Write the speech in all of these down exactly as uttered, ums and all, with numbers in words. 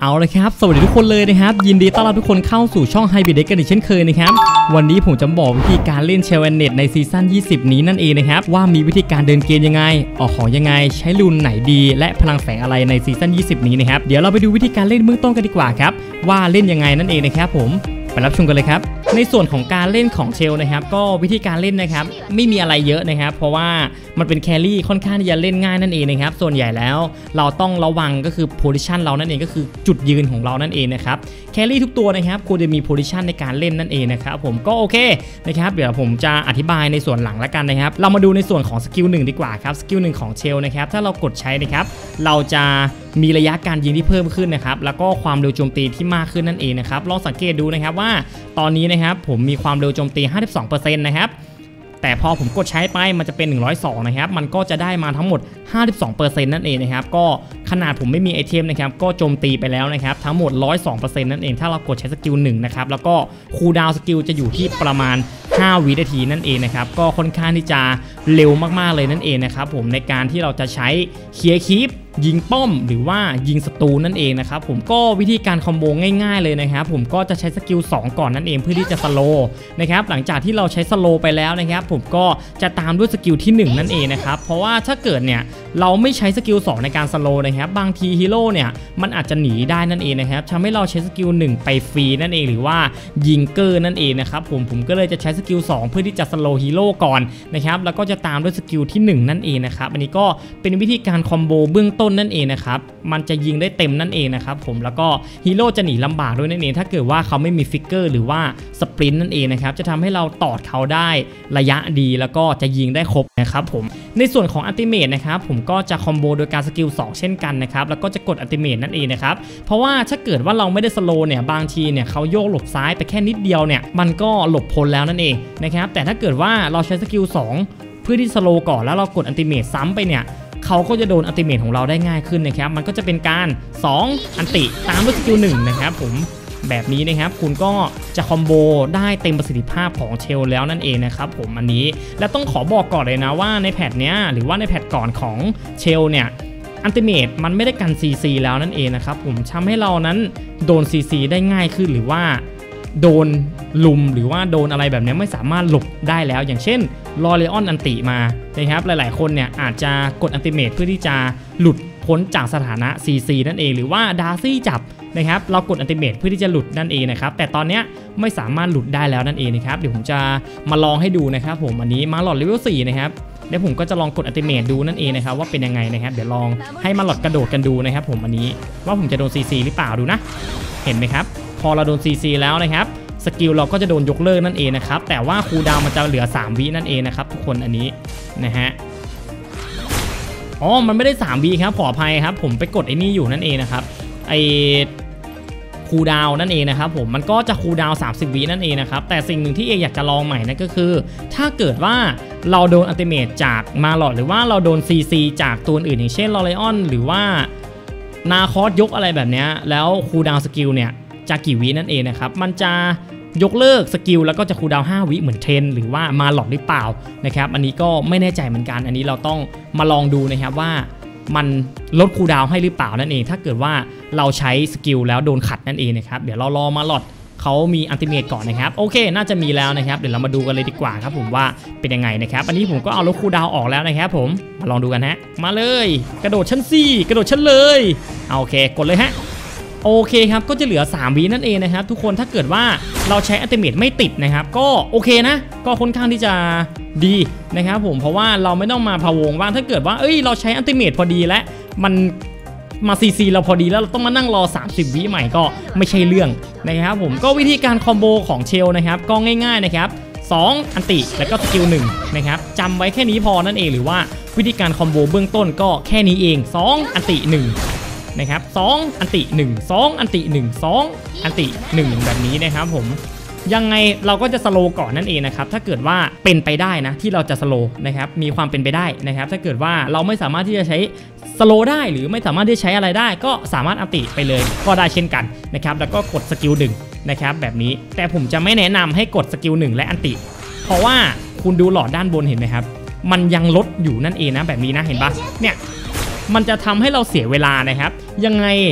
เอาเลยครับสวัสดีทุกคนเลยนะครับยินดีต้อนรับทุกคนเข้าสู่ช่อง Hybrid Deck กันอีกเช่นเคยนะครับวันนี้ผมจะบอกวิธีการเล่น Shell and Net ในซีซั่นยี่สิบนี้นั่นเองนะครับว่ามีวิธีการเดินเกมยังไงออกของยังไงใช้รูนไหนดีและพลังแฝงอะไรในซีซั่นยี่สิบนี้นะครับเดี๋ยวเราไปดูวิธีการเล่นเบื้องต้นกันดีกว่าครับว่าเล่นยังไงนั่นเองนะครับผมไปรับชมกันเลยครับในส่วนของการเล่นของเชลนะครับก็วิธีการเล่นนะครับไม่มีอะไรเยอะนะครับเพราะว่ามันเป็นแครี่ค่อนข้างที่จะเล่นง่ายนั่นเองนะครับส่วนใหญ่แล้วเราต้องระวังก็คือโพซิชันเรานั่นเองก็คือจุดยืนของเรานั่นเองนะครับแครี่ทุกตัวนะครับควรจะมีโพซิชันในการเล่นนั่นเองนะครับผมก็โอเคนะครับเดี๋ยวผมจะอธิบายในส่วนหลังละกันนะครับเรามาดูในส่วนของสกิลหนึ่งดีกว่าครับสกิลหนึ่งของเชลนะครับถ้าเรากดใช้นะครับเราจะมีระยะการยิงที่เพิ่มขึ้นนะครับแล้วก็ความเร็วโจมตีที่มากขึ้นนั่นเองนะครับลองสังเกตดูนะครับว่าตอนนี้นะครับผมมีความเร็วโจมตี ห้าสิบสองเปอร์เซ็นต์ นะครับแต่พอผมกดใช้ไปมันจะเป็นหนึ่งร้อยสองนะครับมันก็จะได้มาทั้งหมด ห้าสิบสองเปอร์เซ็นต์ นั่นเองนะครับก็ขนาดผมไม่มีไอเทมนะครับก็โจมตีไปแล้วนะครับทั้งหมด หนึ่งร้อยสองเปอร์เซ็นต์ นั่นเองถ้าเรากดใช้สกิลหนึ่งนะครับแล้วก็คูลดาวน์สกิลจะอยู่ที่ประมาณห้าวินาทีนั่นเองนะครับก็ค่อนข้างที่จะเร็วมากๆเลยนั่นเองนะครับผมในการที่เราจะใช้เคลียร์คีปยิงป้อมหรือว่ายิงศัตรูนั่นเองนะครับผมก็วิธีการคอมโบง่ายๆเลยนะครับผมก็จะใช้สกิลสองก่อนนั่นเองเพื่อที่จะสโลว์นะครับหลังจากที่เราใช้สโลว์ไปแล้วนะครับผมก็จะตามด้วยสกิลที่หนึ่งนั่นเองนะครับเพราะว่าถ้าเกิดเนี่ยเราไม่ใช้สกิลสองในการสโลว์นะครับบางทีฮีโร่เนี่ยมันอาจจะหนีได้นั่นเองนะครับทำให้เราใช้สกิลหนึ่งไปฟรีนั่นเองหรือว่ายิงเกอร์นั่นเองนะครับผมผมก็เลยจะใช้สกิลสองเพื่อที่จะสโลว์ฮีโร่ก่อนนะครับแล้วก็จะตามด้วยสกิลที่หนึ่งนั่นเองนะครับอันนี้ก็เป็นวิธีการคอมโบเบื้องต้นนั่นเองนะครับมันจะยิงได้เต็มนั่นเองนะครับผมแล้วก็ฮีโร่จะหนีลำบากด้วยนั่นเองถ้าเกิดว่าเขาไม่มีฟิกเกอร์หรือว่าสปรินต์นั่นเองนะครับจะทำให้เราตอดเขาได้ระยะดีแล้วก็จะยิงได้ครบนะครับผมในส่วนของอัลติเมทนะครับผมก็จะคอมโบโดยการสกิลสองเช่นกันนะครับแล้วก็จะกดอัลติเมทนั่นเองนะครับเพราะว่าถ้าเกิดว่าเราไม่ได้สโลว์เนี่ยบางทีเนี่ยเขาโยกหลบซ้ายไปแค่นิดเดียวเนี่ยมันก็หลบพ้นแล้วนั่นเองนะครับแต่ถ้าเกิดว่าเราใช้สกิลสองเพื่อที่สโลว์ก่อนแล้วเรากดอัลติเมทซ้ำไปเนี่ยเขาก็จะโดนอัลติเมทของเราได้ง่ายขึ้นนะครับมันก็จะเป็นการสองอันติตามด้วยสกิลหนึ่งนะครับผมแบบนี้นะครับคุณก็จะคอมโบได้เต็มประสิทธิภาพของเชลแล้วนั่นเองนะครับผมอันนี้และต้องขอบอกก่อนเลยนะว่าในแพทเนี้ยหรือว่าในแพทก่อนของเชลเนี่ยอัลติเมทมันไม่ได้กัน ซี ซี แล้วนั่นเองนะครับผมทำให้เรานั้นโดน ซี ซี ได้ง่ายขึ้นหรือว่าโดนลุมหรือว่าโดนอะไรแบบนี้ไม่สามารถหลบได้แล้วอย่างเช่นลอเรออนอันติมานะครับหลายๆคนเนี่ยอาจจะกดอัลติเมทเพื่อที่จะหลุดพ้นจากสถานะ ซี ซี นั่นเองหรือว่าดาร์ซี่จับนะครับเรากดอัลติเมทเพื่อที่จะหลุดนั่นเองนะครับแต่ตอนนี้ไม่สามารถหลุดได้แล้วนั่นเองนะครับเดี๋ยวผมจะมาลองให้ดูนะครับผมอันนี้มาหลอดเลเวลสี่นะครับเดี๋ยวผมก็จะลองกดอัลติเมทดูนั่นเองนะครับว่าเป็นยังไงนะครับเดี๋ยวลองให้มาหลอดกระโดดกันดูนะครับผมอันนี้ว่าผมจะโดน ซี ซี หรือเปล่าดูนะเห็นไหมครับพอเราโดน ซี ซี แล้วนะครับสกิลเราก็จะโดนยกเลิกนั่นเองนะครับแต่ว่าคูลดาวน์มันจะเหลือสามวินั่นเองนะครับทุกคนอันนี้นะฮะอ๋อมันไม่ได้สามวิครับขออภัยครับผมไปกดไอ้นี่อยู่นั่นเองนะครับไอ้คูลดาวน์นั่นเองนะครับผมมันก็จะคูลดาวน์สามสิบวินั่นเองนะครับแต่สิ่งหนึ่งที่เออยากจะลองใหม่นั่นก็คือถ้าเกิดว่าเราโดนอัลติเมทจากมาหลอดหรือว่าเราโดน ซี ซี จากตัวอื่นอย่างเช่นลอเรออนหรือว่านาคอสยกอะไรแบบนี้แล้วคูลดาวน์สกิลเนี่ยจากกี่วินั่นเองนะครับมันจะยกเลิกสกิลแล้วก็จะคูลดาวน์ห้าวิเหมือนเทรนหรือว่ามาหลอดหรือเปล่านะครับอันนี้ก็ไม่แน่ใจเหมือนกันอันนี้เราต้องมาลองดูนะครับว่ามันลดคูลดาวน์ให้หรือเปล่านั่นเองถ้าเกิดว่าเราใช้สกิลแล้วโดนขัดนั่นเองนะครับเดี๋ยวเรารอมาหลอดเขามีอัลติเมทก่อนนะครับโอเคน่าจะมีแล้วนะครับเดี๋ยวเรามาดูกันเลยดีกว่าครับผมว่าเป็นยังไงนะครับอันนี้ผมก็เอาลดคูลดาวน์ออกแล้วนะครับผมมาลองดูกันฮะมาเลยกระโดดชั้นสี่กระโดดชั้นเลยเอาโอเคกดเลยฮะโอเคครับก็จะเหลือสามวินั่นเองนะครับทุกคนถ้าเกิดว่าเราใช้อัลติเมทไม่ติดนะครับก็โอเคนะก็ค่อนข้างที่จะดีนะครับผมเพราะว่าเราไม่ต้องมาพะวงว่าถ้าเกิดว่าเอ้ยเราใช้อัลติเมทพอดีและมันมา ซี ซี เราพอดีแล้วเราต้องมานั่งรอสามสิบวิใหม่ก็ไม่ใช่เรื่องนะครับผมก็วิธีการคอมโบของเชลนะครับก็ง่ายๆนะครับสองอันติแล้วก็สกิลหนึ่งนะครับจำไว้แค่นี้พอนั่นเองหรือว่าวิธีการคอมโบเบื้องต้นก็แค่นี้เองสองอันติหนึ่งนะครับสองอันติหนึ่ง สองอันติหนึ่ง สองอันติหนึ่งแบบนี้นะครับผมยังไงเราก็จะสโลก่อนนั่นเองนะครับถ้าเกิดว่าเป็นไปได้นะที่เราจะสโลนะครับมีความเป็นไปได้นะครับถ้าเกิดว่าเราไม่สามารถที่จะใช้สโลได้หรือไม่สามารถที่จะใช้อะไรได้ก็สามารถอันติไปเลยก็ได้เช่นกันนะครับแล้วก็กดสกิลหนึ่งนะครับแบบนี้แต่ผมจะไม่แนะนำให้กดสกิลหนึ่งและอันติเพราะว่าคุณดูหลอดด้านบนเห็นไหมครับมันยังลดอยู่นั่นเองนะแบบนี้นะเห็นปะเนี่ยมันจะทำให้เราเสียเวลานะครับยังไงค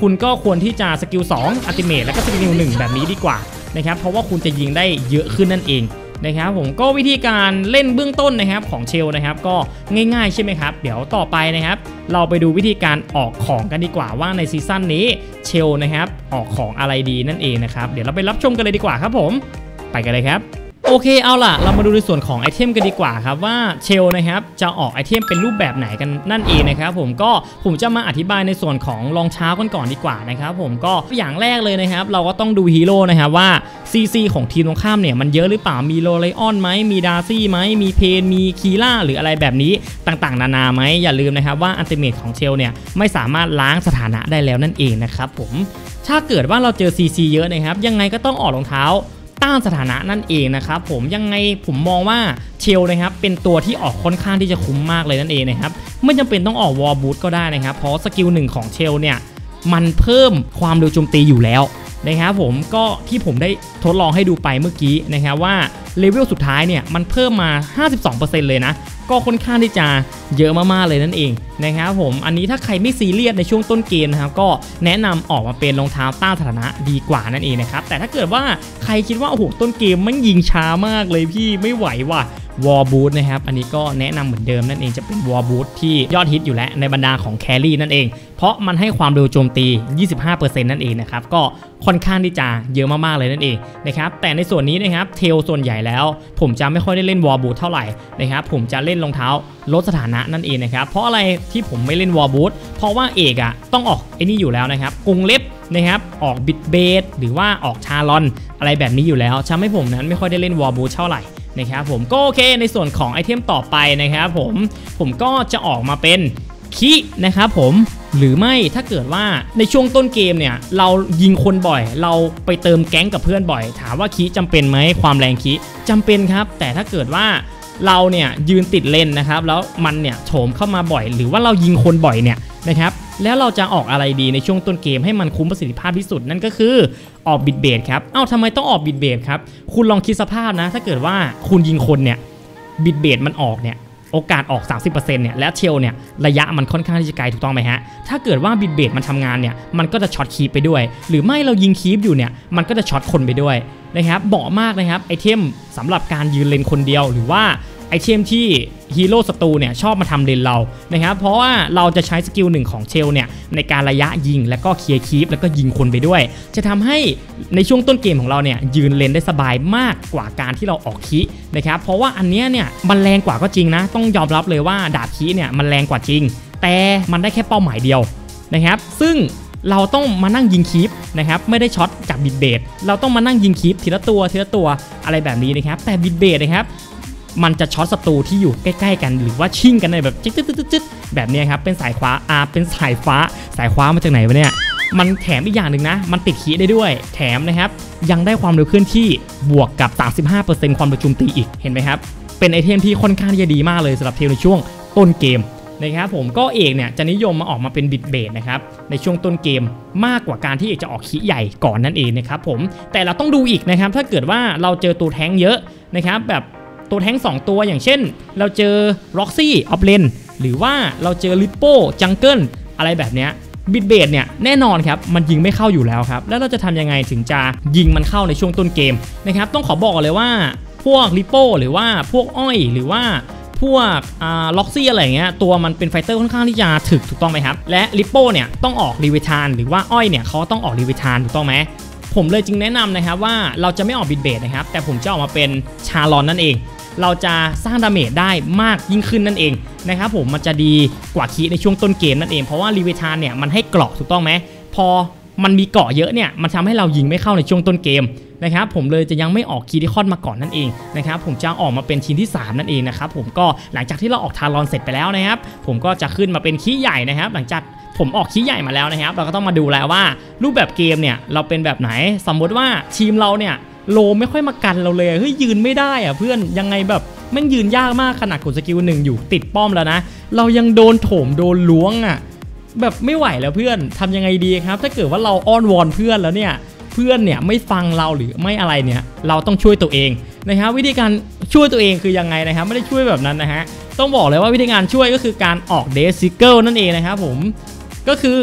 คุณก็ควรที่จะสกิลสองอัลติเมทแล้วก็สกิลหนึ่งแบบนี้ดีกว่านะครับเพราะว่าคุณจะยิงได้เยอะขึ้นนั่นเองนะครับผมก็วิธีการเล่นเบื้องต้นนะครับของเชลนะครับก็ง่ายๆใช่ไหมครับเดี๋ยวต่อไปนะครับเราไปดูวิธีการออกของกันดีกว่าว่าในซีซั่นนี้เชลนะครับออกของอะไรดีนั่นเองนะครับเดี๋ยวเราไปรับชมกันเลยดีกว่าครับผมไปกันเลยครับโอเคเอาล่ะเรามาดูในส่วนของไอเทมกันดีกว่าครับว่าเชลนะครับจะออกไอเทมเป็นรูปแบบไหนกันนั่นเองนะครับผมก็ผมจะมาอธิบายในส่วนของรองเท้ากันก่อนดีกว่านะครับผมก็อย่างแรกเลยนะครับเราก็ต้องดูฮีโร่นะครับว่าซีซีของทีมตรงข้ามเนี่ยมันเยอะหรือเปล่ามีโรไลออนไหมมีดาร์ซี่ไหมมีเพนมีคีล่าหรืออะไรแบบนี้ต่างๆนานาไหมอย่าลืมนะครับว่าอัลติเมทของเชลเนี่ยไม่สามารถล้างสถานะได้แล้วนั่นเองนะครับผมถ้าเกิดว่าเราเจอซีซีเยอะนะครับยังไงก็ต้องออกรองเท้าต้านสถานะนั่นเองนะครับผมยังไงผมมองว่าเชลนะครับเป็นตัวที่ออกค่อนข้างที่จะคุ้มมากเลยนั่นเองนะครับไม่จำเป็นต้องออกวอลบูทก็ได้นะครับเพราะสกิลหนึ่งของเชลเนี่ยมันเพิ่มความเร็วโจมตีอยู่แล้วนะครับผมก็ที่ผมได้ทดลองให้ดูไปเมื่อกี้นะครับว่าเลเวลสุดท้ายเนี่ยมันเพิ่มมา ห้าสิบสองเปอร์เซ็นต์ เลยนะก็ค่อนข้างที่จะเยอะมากๆเลยนั่นเองนะครับผมอันนี้ถ้าใครไม่ซีเรียสในช่วงต้นเกมนะครับก็แนะนำออกมาเป็นรองเท้าต้านสถานะดีกว่านั่นเองนะครับแต่ถ้าเกิดว่าใครคิดว่าโอ้โหต้นเกมมันยิงช้ามากเลยพี่ไม่ไหวว่ะวอลบูทนะครับอันนี้ก็แนะนำเหมือนเดิมนั่นเองจะเป็นวอลบูทที่ยอดฮิตอยู่แล้วในบรรดาของแครี่นั่นเองเพราะมันให้ความเร็วโจมตี ยี่สิบห้าเปอร์เซ็นต์ นั่นเองนะครับก็ค่อนข้างที่จะเยอะมากๆเลยนั่นเองนะครับแต่ในส่วนนี้นะครับเทลส่วนใหญ่แล้วผมจะไม่ค่อยได้เล่นวอลบูทเท่าไหร่นะครับผมจะเล่นรองเท้าลดสถานะนั่นเองนะครับเพราะอะไรที่ผมไม่เล่นวอลบูทเพราะว่าเอกอ่ะต้องออกไอ้นี่อยู่แล้วนะครับกรงเล็บนะครับออกบิดเบสหรือว่าออกชาลอนอะไรแบบนี้อยู่แล้วทำให้ผมนั้นไม่ค่อยได้เล่นวอลบูทเท่าไหร่นะครับผมก็โอเคในส่วนของไอเทมต่อไปนะครับผมผมก็จะออกมาเป็นคินะครับผมหรือไม่ถ้าเกิดว่าในช่วงต้นเกมเนี่ยเรายิงคนบ่อยเราไปเติมแก๊งกับเพื่อนบ่อยถามว่าคิจำเป็นไหมความแรงคิจำเป็นครับแต่ถ้าเกิดว่าเราเนี่ยยืนติดเลนนะครับแล้วมันเนี่ยโฉมเข้ามาบ่อยหรือว่าเรายิงคนบ่อยเนี่ยนะครับแล้วเราจะออกอะไรดีในช่วงต้นเกมให้มันคุ้มประสิทธิภาพที่สุดนั่นก็คือออกบิดเบสครับเอ้าทำไมต้องออกบิดเบสครับคุณลองคิดสภาพนะถ้าเกิดว่าคุณยิงคนเนี่ยบิดเบสมันออกเนี่ยโอกาสออก สามสิบเปอร์เซ็นต์ เนี่ยและเชลเนี่ยระยะมันค่อนข้างที่จะไกลถูกต้องไหมฮะถ้าเกิดว่าบิดเบสมันทำงานเนี่ยมันก็จะช็อตคีปไปด้วยหรือไม่เรายิงคีปอยู่เนี่ยมันก็จะช็อตคนไปด้วยนะครับเหมาะมากนะครับไอเทมสำหรับการยืนเลนคนเดียวหรือว่าไอเทมที่ฮีโร่ศัตรูเนี่ยชอบมาทำเลนเรานะครับเพราะว่าเราจะใช้สกิลหนึ่งของเชลเนี่ยในการระยะยิงแล้วก็เคลียร์คีปแล้วก็ยิงคนไปด้วยจะทำให้ในช่วงต้นเกมของเราเนี่ยยืนเลนได้สบายมากกว่าการที่เราออกคีนะครับเพราะว่าอันนี้เนี่ยมันแรงกว่าก็จริงนะต้องยอมรับเลยว่าดาบคีเนี่ยมันแรงกว่าจริงแต่มันได้แค่เป้าหมายเดียวนะครับซึ่งเราต้องมานั่งยิงคีปนะครับไม่ได้ช็อตจากบิดเบสเราต้องมานั่งยิงคีปทีละตัวทีละตัวอะไรแบบนี้นะครับแต่บิดเบสนะครับมันจะช็อตศัตรูที่อยู่ใกล้ๆกันหรือว่าชิ่งกันในแบบจิ๊ดๆๆแบบนี้ครับเป็นสายฟ้าอ่าเป็นสายฟ้าสายฟ้ามาจากไหนวะเนี่ยมันแถมอีกอย่างหนึ่งนะมันติดขีได้ด้วยแถมนะครับยังได้ความเร็วเคลื่อนที่บวกกับ สามสิบห้าเปอร์เซ็นต์ ความเร็วโจมตีอีกเห็นไหมครับเป็นไอเทมที่ค่อนข้างจะดีมากเลยสำหรับเทลในช่วงต้นเกมนะครับผมก็เอกเนี่ยจะนิยมมาออกมาเป็นบิดเบสนะครับในช่วงต้นเกมมากกว่าการที่เอกจะออกขีใหญ่ก่อนนั่นเองนะครับผมแต่เราต้องดูอีกนะครับถ้าเกิดว่าเราเจอตัวแท้งเยอะนะครับแบบตัวแท้งสองตัวอย่างเช่นเราเจอ Roxy Off Lane หรือว่าเราเจอ Lippo Jungle อะไรแบบเนี้ยบิดเบสเนี่ยแน่นอนครับมันยิงไม่เข้าอยู่แล้วครับแล้วเราจะทำยังไงถึงจะยิงมันเข้าในช่วงต้นเกมนะครับต้องขอบอกเลยว่าพวก Lippo หรือว่าพวกอ้อยหรือว่าพวกอ่าล็อกซี่อะไรเงี้ยตัวมันเป็นไฟเตอร์ค่อนข้างที่จะถึกถูกต้องไหมครับและ Lippo เนี่ยต้องออกรีเวทานหรือว่าอ้อยเนี่ยเขาต้องออกรีเวทานถูกต้องไหมผมเลยจึงแนะนำนะครับว่าเราจะไม่ออกบิดเบสนะครับแต่ผมจะออกมาเป็นชาลอนนั่นเองเราจะสร้างดาเมจได้มากยิ่งขึ้นนั่นเองนะครับผมมันจะดีกว่าคีในช่วงต้นเกมนั่นเองเพราะว่ารีเวทานเนี่ยมันให้เกราะถูกต้องไหมพอมันมีเกราะเยอะเนี่ยมันทำให้เรายิงไม่เข้าในช่วงต้นเกมนะครับผมเลยจะยังไม่ออกคีที่คอนมาก่อนนั่นเองนะครับผมจะออกมาเป็นทีมที่สามนั่นเองนะครับผมก็หลังจากที่เราออกทารอนเสร็จไปแล้วนะครับผมก็จะขึ้นมาเป็นคีใหญ่นะครับหลังจากผมออกคีใหญ่มาแล้วนะครับเราก็ต้องมาดูแล้วว่ารูปแบบเกมเนี่ยเราเป็นแบบไหนสมมติว่าทีมเราเนี่ยโลไม่ค่อยมากันเราเลยเฮ้ยยืนไม่ได้อะเพื่อนยังไงแบบแม่งยืนยากมากขนาดกดสกิลหนึ่งอยู่ติดป้อมแล้วนะเรายังโดนโถมโดนล้วงอ่ะแบบไม่ไหวแล้วเพื่อนทำยังไงดีครับถ้าเกิดว่าเราอ้อนวอนเพื่อนแล้วเนี่ยเพื่อนเนี่ยไม่ฟังเราหรือไม่อะไรเนี่ยเราต้องช่วยตัวเองนะครับวิธีการช่วยตัวเองคือยังไงนะครับไม่ได้ช่วยแบบนั้นนะฮะต้องบอกเลยว่าวิธีการช่วยก็คือการออกเดซิเกิลนั่นเองนะครับผมก็คือ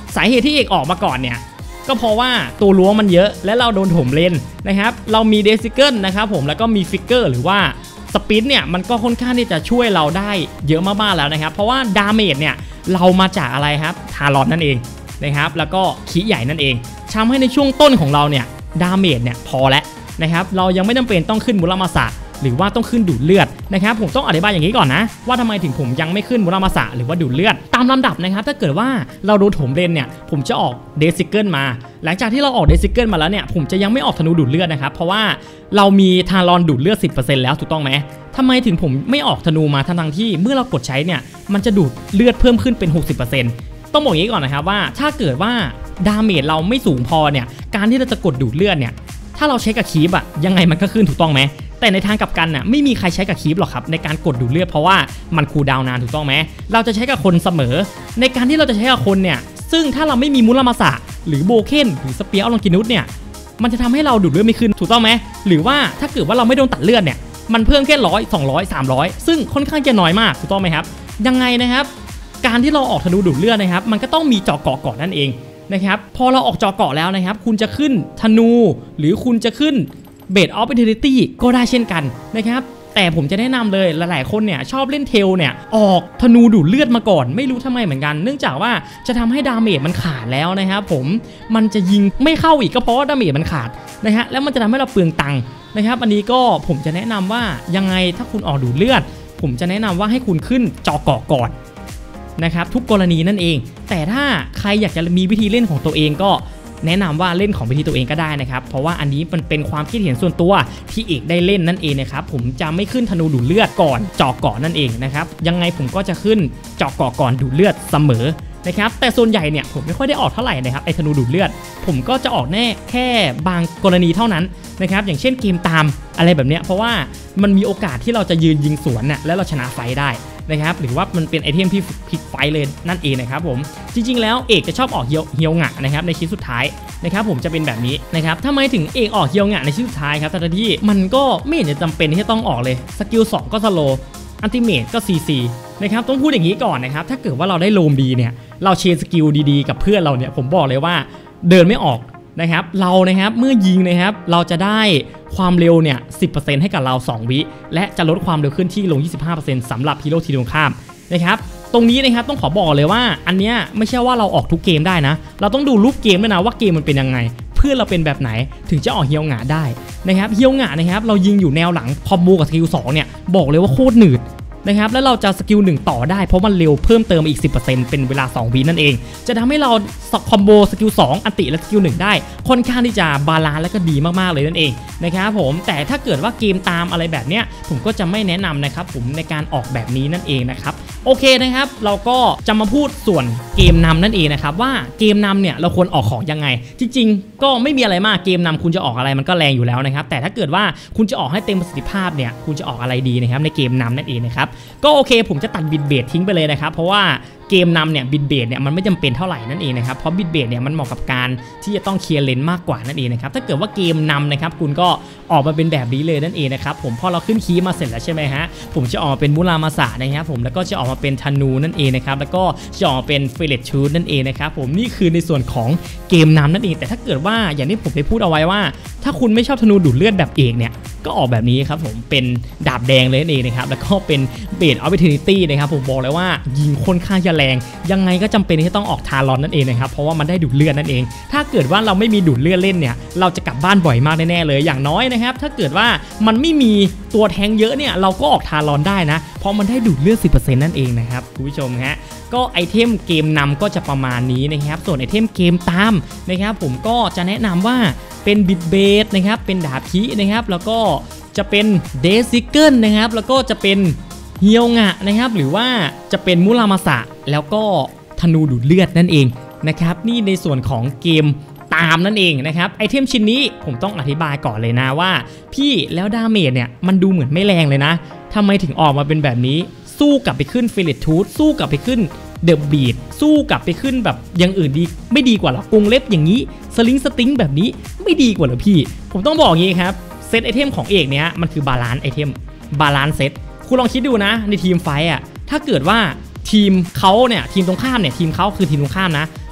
สาเหตุที่เอกออกมาก่อนเนี่ยก็เพราะว่าตัวล้วงมันเยอะและเราโดนถมเลนนะครับเรามีเดซิเกิลนะครับผมแล้วก็มีฟิกเกอร์หรือว่าสปินเนี่ยมันก็ค่อนข้างที่จะช่วยเราได้เยอะมากๆแล้วนะครับเพราะว่าดาเมจเนี่ยเรามาจากอะไรครับทารอนนั่นเองนะครับแล้วก็ขีใหญ่นั่นเองทำให้ในช่วงต้นของเราเนี่ยดาเมจเนี่ยพอแล้วนะครับเรายังไม่จำเป็นต้องขึ้นมุรามาสะหรือว่าต้องขึ้นดูดเลือดนะครับผมต้องอธิบายอย่างนี้ก่อนนะว่าทำไมถึงผมยังไม่ขึ้นมุรามาสะหรือว่าดูดเลือดตามลำดับนะครับถ้าเกิดว่าเราโดนถมเลนเนี่ยผมจะออกเดซิเกิลมาหลังจากที่เราออกเดซิเกิลมาแล้วเนี่ยผมจะยังไม่ออกธนูดูดเลือดนะครับเพราะว่าเรามีทารอนดูดเลือด สิบเปอร์เซ็นต์ แล้วถูกต้องไหมทำไมถึงผมไม่ออกธนูมาทั้งๆที่เมื่อเรากดใช้เนี่ยมันจะดูดเลือดเพิ่มขึ้นเป็น หกสิบเปอร์เซ็นต์ ต้องบอกอย่างนี้ก่อนนะครับว่าถ้าเกิดว่าดาเมจเราไม่สูงพอเนี่ยการที่เราจะกดดูดเลือดเนี่ยถ้าเราใช้กับคีบอะยังไงมันก็ขึ้นถูกต้องไหมแต่ในทางกลับกันน่ะไม่มีใครใช้กับคีบหรอกครับในการกดดูดเลือดเพราะว่ามันคูลดาวน์นานถูกต้องไหมเราจะใช้กับคนเสมอในการที่เราจะใช้กับคนเนี่ยซึ่งถ้าเราไม่มีมุรามาสะหรือโบเคนหรือสเปียร์อลองกินุสเนี่ยมันจะทำให้เราดูดเลือดไม่ขึ้นถูกต้องไหมหรือว่าถ้าเกิดว่าเราไม่โดนตัดเลือดเนี่ยมันเพิ่มแค่ร้อยสองร้อยสามร้อยซึ่งค่อนข้างจะน้อยมากถูกต้องไหมครับยังไงนะครับการที่เราออกธนูดูดเลือดนะครับมันก็ต้องมีเจาะเกาะก่อนนั่นเองนะครับพอเราออกเจาะเกาะแล้วนะครับคุณจะขึ้นธนูหรือคุณจะขึ้นเบสออฟอินเทอร์เนตี้ก็ได้เช่นกันนะครับแต่ผมจะแนะนำเลยหลายๆคนเนี่ยชอบเล่นเทลเนี่ยออกธนูดูดเลือดมาก่อนไม่รู้ทำไมเหมือนกันเนื่องจากว่าจะทำให้ดาเมจมันขาดแล้วนะครับผมมันจะยิงไม่เข้าอีกก็เพราะว่าดาเมจมันขาดนะฮะแล้วมันจะทำให้เราเปลืองตังค์นะครับอันนี้ก็ผมจะแนะนำว่ายังไงถ้าคุณออกดูดเลือดผมจะแนะนำว่าให้คุณขึ้นเจาะเกาะก่อนนะครับทุกกรณีนั่นเองแต่ถ้าใครอยากจะมีวิธีเล่นของตัวเองก็แนะนำว่าเล่นของวิธีตัวเองก็ได้นะครับเพราะว่าอันนี้มันเป็นความคิดเห็นส่วนตัวที่เอกได้เล่นนั่นเองนะครับผมจะไม่ขึ้นธนูดูดเลือดก่อนเจาะเกาะนั่นเองนะครับยังไงผมก็จะขึ้นเจาะเกาะก่อนดูดเลือดเสมอนะครับแต่ส่วนใหญ่เนี่ยผมไม่ค่อยได้ออกเท่าไหร่นะครับไอ้ธนูดูดเลือดผมก็จะออกแน่แค่บางกรณีเท่านั้นนะครับอย่างเช่นเกมตามอะไรแบบเนี้ยเพราะว่ามันมีโอกาสที่เราจะยืนยิงสวนน่ะแล้วเราชนะไฟได้นะครับหรือว่ามันเป็นไอเทมที่พลิกไฟเลยนั่นเองนะครับผมจริงๆแล้วเอกจะชอบออกเฮียวเฮียวงะนะครับในชิ้นสุดท้ายนะครับผมจะเป็นแบบนี้นะครับทำไมถึงเอกออกเฮียวงะในชิ้นสุดท้ายครับทันทีมันก็ไม่เห็นจะจำเป็นที่ต้องออกเลยสกิลสองก็สโลอัลติเมทก็ ซี ซี นะครับต้องพูดอย่างนี้ก่อนนะครับถ้าเกิดว่าเราได้โลมดีเนี่ยเราเชนสกิลดีๆกับเพื่อนเราเนี่ยผมบอกเลยว่าเดินไม่ออกนะครับเรานะครับเมื่อยิงนะครับเราจะได้ความเร็วเนี่ย สิบเปอร์เซ็นต์ ให้กับเราสองวิและจะลดความเร็วขึ้นที่ลง ยี่สิบห้าเปอร์เซ็นต์ สำหรับฮีโร่ทีมตรงข้ามนะครับตรงนี้นะครับต้องขอบอกเลยว่าอันเนี้ยไม่ใช่ว่าเราออกทุกเกมได้นะเราต้องดูรูปเกมด้วยนะว่าเกมมันเป็นยังไงเพื่อนเราเป็นแบบไหนถึงจะออกเฮียวงะได้นะครับเฮียวงะนะครับเรายิงอยู่แนวหลังคอมโบกับสกิลสองเนี่ยบอกเลยว่าโคตรหนืดนะครับแล้วเราจะสกิลหนึ่งต่อได้เพราะมันเร็วเพิ่มเติมอีก สิบเปอร์เซ็นต์ เป็นเวลาสองวินั่นเองจะทำให้เราคอมโบสกิลสองอันติและสกิลหนึ่งได้ค่อนข้างที่จะบาลานซ์และก็ดีมากๆเลยนั่นเองนะครับผมแต่ถ้าเกิดว่าเกมตามอะไรแบบเนี้ยผมก็จะไม่แนะนำนะครับผมในการออกแบบนี้นั่นเองนะครับโอเคนะครับเราก็จะมาพูดส่วนเกมนำนั่นเองนะครับว่าเกมนำเนี่ยเราควรออกของยังไงจริงๆก็ไม่มีอะไรมากเกมนำคุณจะออกอะไรมันก็แรงอยู่แล้วนะครับแต่ถ้าเกิดว่าคุณจะออกให้เต็มประสิทธิภาพเนี่ยคุณจะออกอะไรดีนะครับในเกมนำนั่นเองนะครับก็โอเคผมจะตัดบิดเบสทิ้งไปเลยนะครับเพราะว่าเกมนำเนี่ยบิดเบสเนี่ยมันไม่จำเป็นเท่าไหร่นั่นเองนะครับเพราะบิดเบสเนี่ยมันเหมาะกับการที่จะต้องเคลียร์เลนมากกว่านั่นเองนะครับถ้าเกิดว่าเกมนำนะครับคุณก็ออกมาเป็นแบบนี้เลยนั่นเองนะครับผมพอเราขึ้นคีย์มาเสร็จแล้วใช่ไหมฮะผมจะออกมาเป็นมุรามาสะนะครับผมแล้วก็จะออกมาเป็นธนูนั่นเองนะครับแล้วก็จะออกมาเป็นเฟเลตชูดนั่นเองนะครับผมนี่คือในส่วนของเกมนำนั่นเองแต่ถ้าเกิดว่าอย่างที่ผมได้พูดเอาไว้ว่าถ้าคุณไม่ชอบธนูดูดเลือดแบบเอกเนี่ยก็ออกแบบนี้ครับผมเป็นดาบแดงเลยนั่นเองนะครับแล้วก็เป็นเบสออฟอินเทอร์เนตี้นะครับผมบอกเลยว่ายิงค่อนข้างจะแรงยังไงก็จำเป็นที่ต้องออกทารอนนั่นเองนะครับเพราะว่ามันได้ดูดเลือดนั่นเองถ้าเกิดว่าเราไม่มีดูดเลือดเล่นเนี่ยเราจะกลับบ้านบ่อยมากแน่ๆเลยอย่างน้อยนะครับถ้าเกิดว่ามันไม่มีตัวแทงเยอะเนี่ยเราก็ออกทารอนได้นะเพราะมันได้ดูดเลือด สิบเปอร์เซ็นต์ นั่นเองนะครับคุณผู้ชมฮะก็ไอเทมเกมนำก็จะประมาณนี้นะครับส่วนไอเทมเกมตามนะครับผมก็จะแนะนำว่าเป็นบิดเบสนะครับเป็นดาบคีนะครับแล้วก็จะเป็นเดซิเกิลนะครับแล้วก็จะเป็นเฮียวงะนะครับหรือว่าจะเป็นมุรามาสะแล้วก็ธนูดูดเลือดนั่นเองนะครับนี่ในส่วนของเกมตามนั่นเองนะครับไอเทมชิ้นนี้ผมต้องอธิบายก่อนเลยนะว่าพี่แล้วดาเมจเนี่ยมันดูเหมือนไม่แรงเลยนะทำไมถึงออกมาเป็นแบบนี้สู้กลับไปขึ้นฟิลิตทูธสู้กลับไปขึ้นเดอะบีดสู้กลับไปขึ้นแบบอย่างอื่นดีไม่ดีกว่าหรอกรุงเล็บอย่างนี้สลิงสติงแบบนี้ไม่ดีกว่าหรอพี่ผมต้องบอกอย่างนี้ครับเซตไอเทมของเอกเนี้ยมันคือบาลานซ์ไอเทมบาลานซ์เซตคุณลองคิดดูนะในทีมไฟอ่ะถ้าเกิดว่าทีมเขาเนี่ยทีมตรงข้ามเนี่ยทีมเขาคือทีมตรงข้ามนะ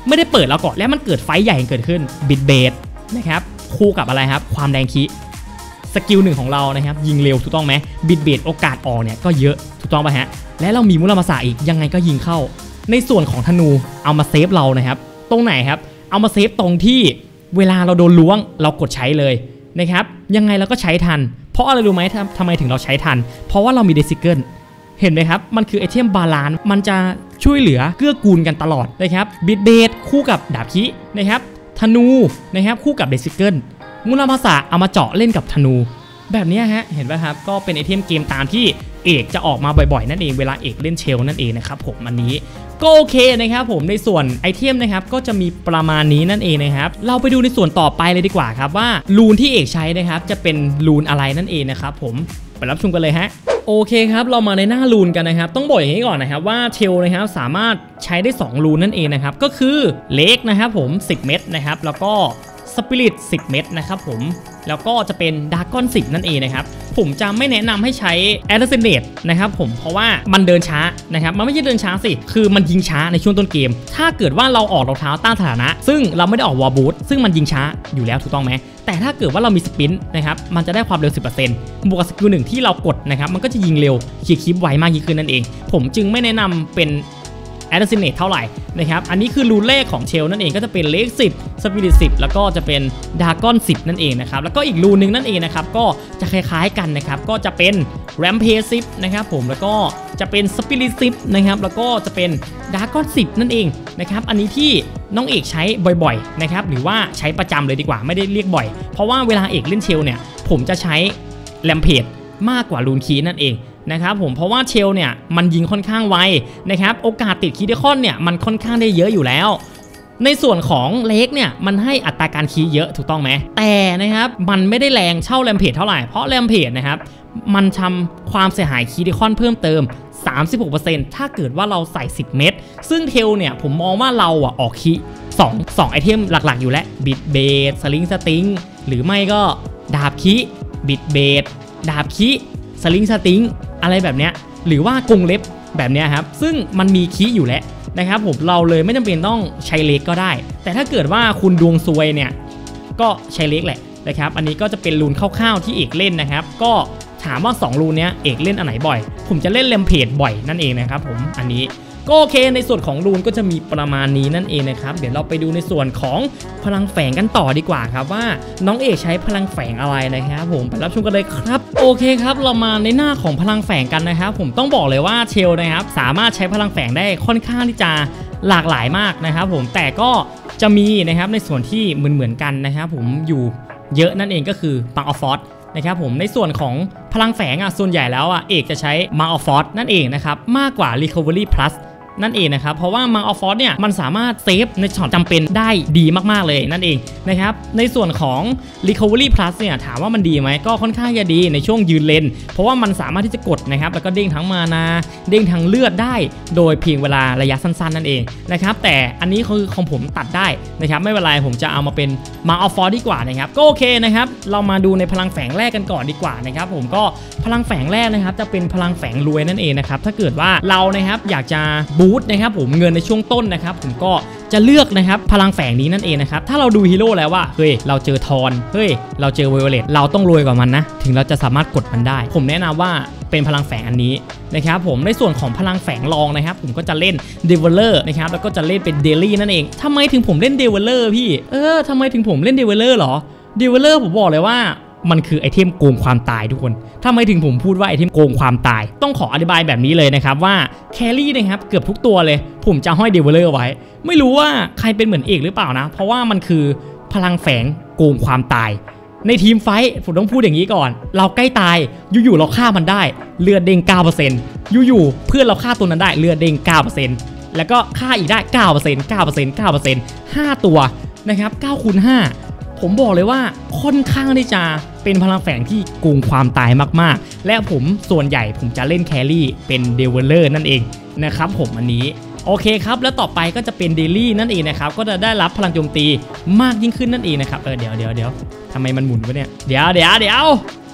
ไม่ได้เปิดแล้วก่อนแล้วมันเกิดไฟใหญ่เกิดขึ้นบิดเบสนะครับคู่กับอะไรครับความแรงคีสกิลหนึ่งของเรานะครับยิงเร็วถูกต้องไหมบิดเบสโอกาสออกเนี่ยก็เยอะถูกต้องป่ะฮะและเรามีมุรามาสะอีกยังไงก็ยิงเข้าในส่วนของธนูเอามาเซฟเรานะครับตรงไหนครับเอามาเซฟตรงที่เวลาเราโดนล้วงเรากดใช้เลยนะครับยังไงเราก็ใช้ทันเพราะอะไรรู้ไหมทำไมถึงเราใช้ทันเพราะว่าเรามีเดซิเกิลเห็นไหมครับมันคือไอเทมบาลานซ์มันจะช่วยเหลือเกื้อกูลกันตลอดนะครับบิดเบสคู่กับดาบคินะครับธนูนะครับคู่กับเดซิเกิลมุรามาสะเอามาเจาะเล่นกับธนูแบบนี้ฮะเห็นไหมครับก็เป็นไอเทมเกมตามที่เอกจะออกมาบ่อยๆนั่นเองเวลาเอกเล่นเชลนั่นเองนะครับผมอันนี้ก็โอเคนะครับผมในส่วนไอเทมนะครับก็จะมีประมาณนี้นั่นเองนะครับเราไปดูในส่วนต่อไปเลยดีกว่าครับว่ารูนที่เอกใช้นะครับจะเป็นรูนอะไรนั่นเองนะครับผมไปรับชมกันเลยฮะโอเคครับเรามาในหน้ารูนกันนะครับต้องบอกอย่างนี้ก่อนนะครับว่าเชลนะครับสามารถใช้ได้สองรูนนั่นเองนะครับก็คือเล็กนะครับผมสิบเม็ดนะครับแล้วก็สปิริตสิบเม็ดนะครับผมแล้วก็จะเป็นดากอนสิบนั่นเองนะครับผมจะไม่แนะนำให้ใช้แอดเซนเนตนะครับผมเพราะว่ามันเดินช้านะครับมันไม่ใช่เดินช้าสิคือมันยิงช้าในช่วงต้นเกมถ้าเกิดว่าเราออกรองเท้าต้านสถานะซึ่งเราไม่ได้ออกวอลบูทซึ่งมันยิงช้าอยู่แล้วถูกต้องไหมแต่ถ้าเกิดว่าเรามีสปินนะครับมันจะได้ความเร็ว สิบเปอร์เซ็นต์ บวกกับสกิลหนึ่งที่เรากดนะครับมันก็จะยิงเร็วเคลียร์คลิปไวมากยิ่งขึ้นนั่นเองผมจึงไม่แนะนำเป็นแอดเซนเนตเท่าไหร่นะครับอันนี้คือรูนแรกของเชลนั่นเองก็จะเป็นเลขสิบสปิริตสิบแล้วก็จะเป็นดากอนสิบนั่นเองนะครับแล้วก็อีกรูนหนึ่งนั่นเองนะครับก็จะคล้ายๆกันนะครับก็จะเป็นแรมเพจสิบนะครับผมแล้วก็จะเป็นสปิริตสิบนะครับแล้วก็จะเป็นดากอนสิบนั่นเองนะครับอันนี้ที่น้องเอกใช้บ่อยๆนะครับหรือว่าใช้ประจำเลยดีกว่าไม่ได้เรียกบ่อยเพราะว่าเวลาเอกเล่นเชลเนี่ยผมจะใช้แรมเพจมากกว่ารูนคีนั่นเองนะครับผมเพราะว่าเชลเนี่ยมันยิงค่อนข้างไวนะครับโอกาสติดคีย์เดคอนเนี่ยมันค่อนข้างได้เยอะอยู่แล้วในส่วนของเล็กเนี่ยมันให้อัตราการคีย์เยอะถูกต้องไหมแต่นะครับมันไม่ได้แรงเช่าแรมเพจเท่าไหร่เพราะแรมเพจนะครับมันทำความเสียหายคีย์เดคอนเพิ่มเติม สามสิบหกเปอร์เซ็นต์ ถ้าเกิดว่าเราใส่สิบเม็ดซึ่งเทลเนี่ยผมมองว่าเราอ่ะออกคีย์สอง สองไอเทมหลักๆอยู่แล้วบิดเบสสลิงสติงหรือไม่ก็ดาบคีย์บิดเบสดาบคีย์สลิงสติงอะไรแบบเนี้ยหรือว่ากรงเล็บแบบเนี้ยครับซึ่งมันมีคีย์อยู่แล้วนะครับผมเราเลยไม่จำเป็นต้องใช้เล็กก็ได้แต่ถ้าเกิดว่าคุณดวงซวยเนี่ยก็ใช้เล็กแหละนะครับอันนี้ก็จะเป็นรูนคร่าวๆที่เอกเล่นนะครับก็ถามว่าสองรูนเนี้ยเอกเล่นอันไหนบ่อยผมจะเล่นแรมเพจบ่อยนั่นเองนะครับผมอันนี้ก็โอเคในส่วนของรูนก็จะมีประมาณนี้นั่นเองนะครับเดี๋ยวเราไปดูในส่วนของพลังแฝงกันต่อดีกว่าครับว่าน้องเอกใช้พลังแฝงอะไรนะครับผมไปรับชมกันเลยครับโอเคครับเรามาในหน้าของพลังแฝงกันนะครับผมต้องบอกเลยว่าเชลนะครับสามารถใช้พลังแฝงได้ค่อนข้างที่จะหลากหลายมากนะครับผมแต่ก็จะมีนะครับในส่วนที่เหมือนเหมือนกันนะครับผมอยู่เยอะนั่นเองก็คือปังออฟฟอร์นะครับผมในส่วนของพลังแฝงอ่ะส่วนใหญ่แล้วอ่ะเอกจะใช้มาออฟฟอร์นั่นเองนะครับมากกว่า Recovery Plusนั่นเองนะครับเพราะว่ามังออฟฟอร์เนี่ยมันสามารถเซฟในช็อตจำเป็นได้ดีมากๆเลยนั่นเองนะครับในส่วนของ Recovery Plus เนี่ยถามว่ามันดีไหมก็ค่อนข้างจะดีในช่วงยืนเลนเพราะว่ามันสามารถที่จะกดนะครับแล้วก็เด้งทั้งมานาเด้งทั้งเลือดได้โดยเพียงเวลาระยะสั้นๆนั่นเองนะครับแต่อันนี้คือของผมตัดได้นะครับไม่เป็นไรผมจะเอามาเป็นมังออฟฟอร์ดีกว่านะครับก็โอเคนะครับเรามาดูในพลังแฝงแรกกันก่อนดีกว่านะครับผมก็พลังแฝงแรกนะครับจะเป็นพลังแฝงรวยนั่นเองนะครับถ้าเกิดว่าเรานะครับอยากจะบูสต์นะครับผมเงินในช่วงต้นนะครับผมก็จะเลือกนะครับพลังแฝงนี้นั่นเองนะครับถ้าเราดูฮีโร่แล้วว่าเฮ้ยเราเจอทอนเฮ้ยเราเจอเวโอเลตเราต้องรวยกว่ามันนะถึงเราจะสามารถกดมันได้ผมแนะนำว่าเป็นพลังแฝงอันนี้นะครับผมในส่วนของพลังแฝงรองนะครับผมก็จะเล่นเดเวลเลอร์นะครับแล้วก็จะเล่นเป็นเดลี่นั่นเองทำไมถึงผมเล่นเดเวลเลอร์พี่เออทำไมถึงผมเล่นเดเวลเลอร์หรอเดเวลเลอร์ผมบอกเลยว่ามันคือไอเทมโกงความตายทุกคนทำไมถึงผมพูดว่าไอเทมโกงความตายต้องขออธิบายแบบนี้เลยนะครับว่าแครี่นะครับเกือบทุกตัวเลยผมจะห้อยเดเวลเลอร์ไว้ไม่รู้ว่าใครเป็นเหมือนเอกหรือเปล่านะเพราะว่ามันคือพลังแฝงโกงความตายในทีมไฟท์ผมต้องพูดอย่างนี้ก่อนเราใกล้ตายอยู่ๆเราฆ่ามันได้เลือดเด้ง เก้าเปอร์เซ็นต์ อยู่ๆเพื่อนเราฆ่าตัวนั้นได้เลือดเด้ง เก้าเปอร์เซ็นต์ แล้วก็ฆ่าอีกได้ เก้าเปอร์เซ็นต์ เก้าเปอร์เซ็นต์ เก้าเปอร์เซ็นต์ ห้าตัวนะครับเก้าคูณห้าผมบอกเลยว่าค่อนข้างที่จะเป็นพลังแฝงที่โกงความตายมากๆและผมส่วนใหญ่ผมจะเล่นแครี่เป็นเดเวลเลอร์นั่นเองนะครับผมอันนี้โอเคครับแล้วต่อไปก็จะเป็นเดลี่นั่นเองนะครับก็จะได้รับพลังโจมตีมากยิ่งขึ้นนั่นเองนะครับเออเดี๋ยวเดี๋ยวเดี๋ยวทำไมมันหมุนวะเนี่ยเดี๋ยวเดี๋ยวเดี๋ยว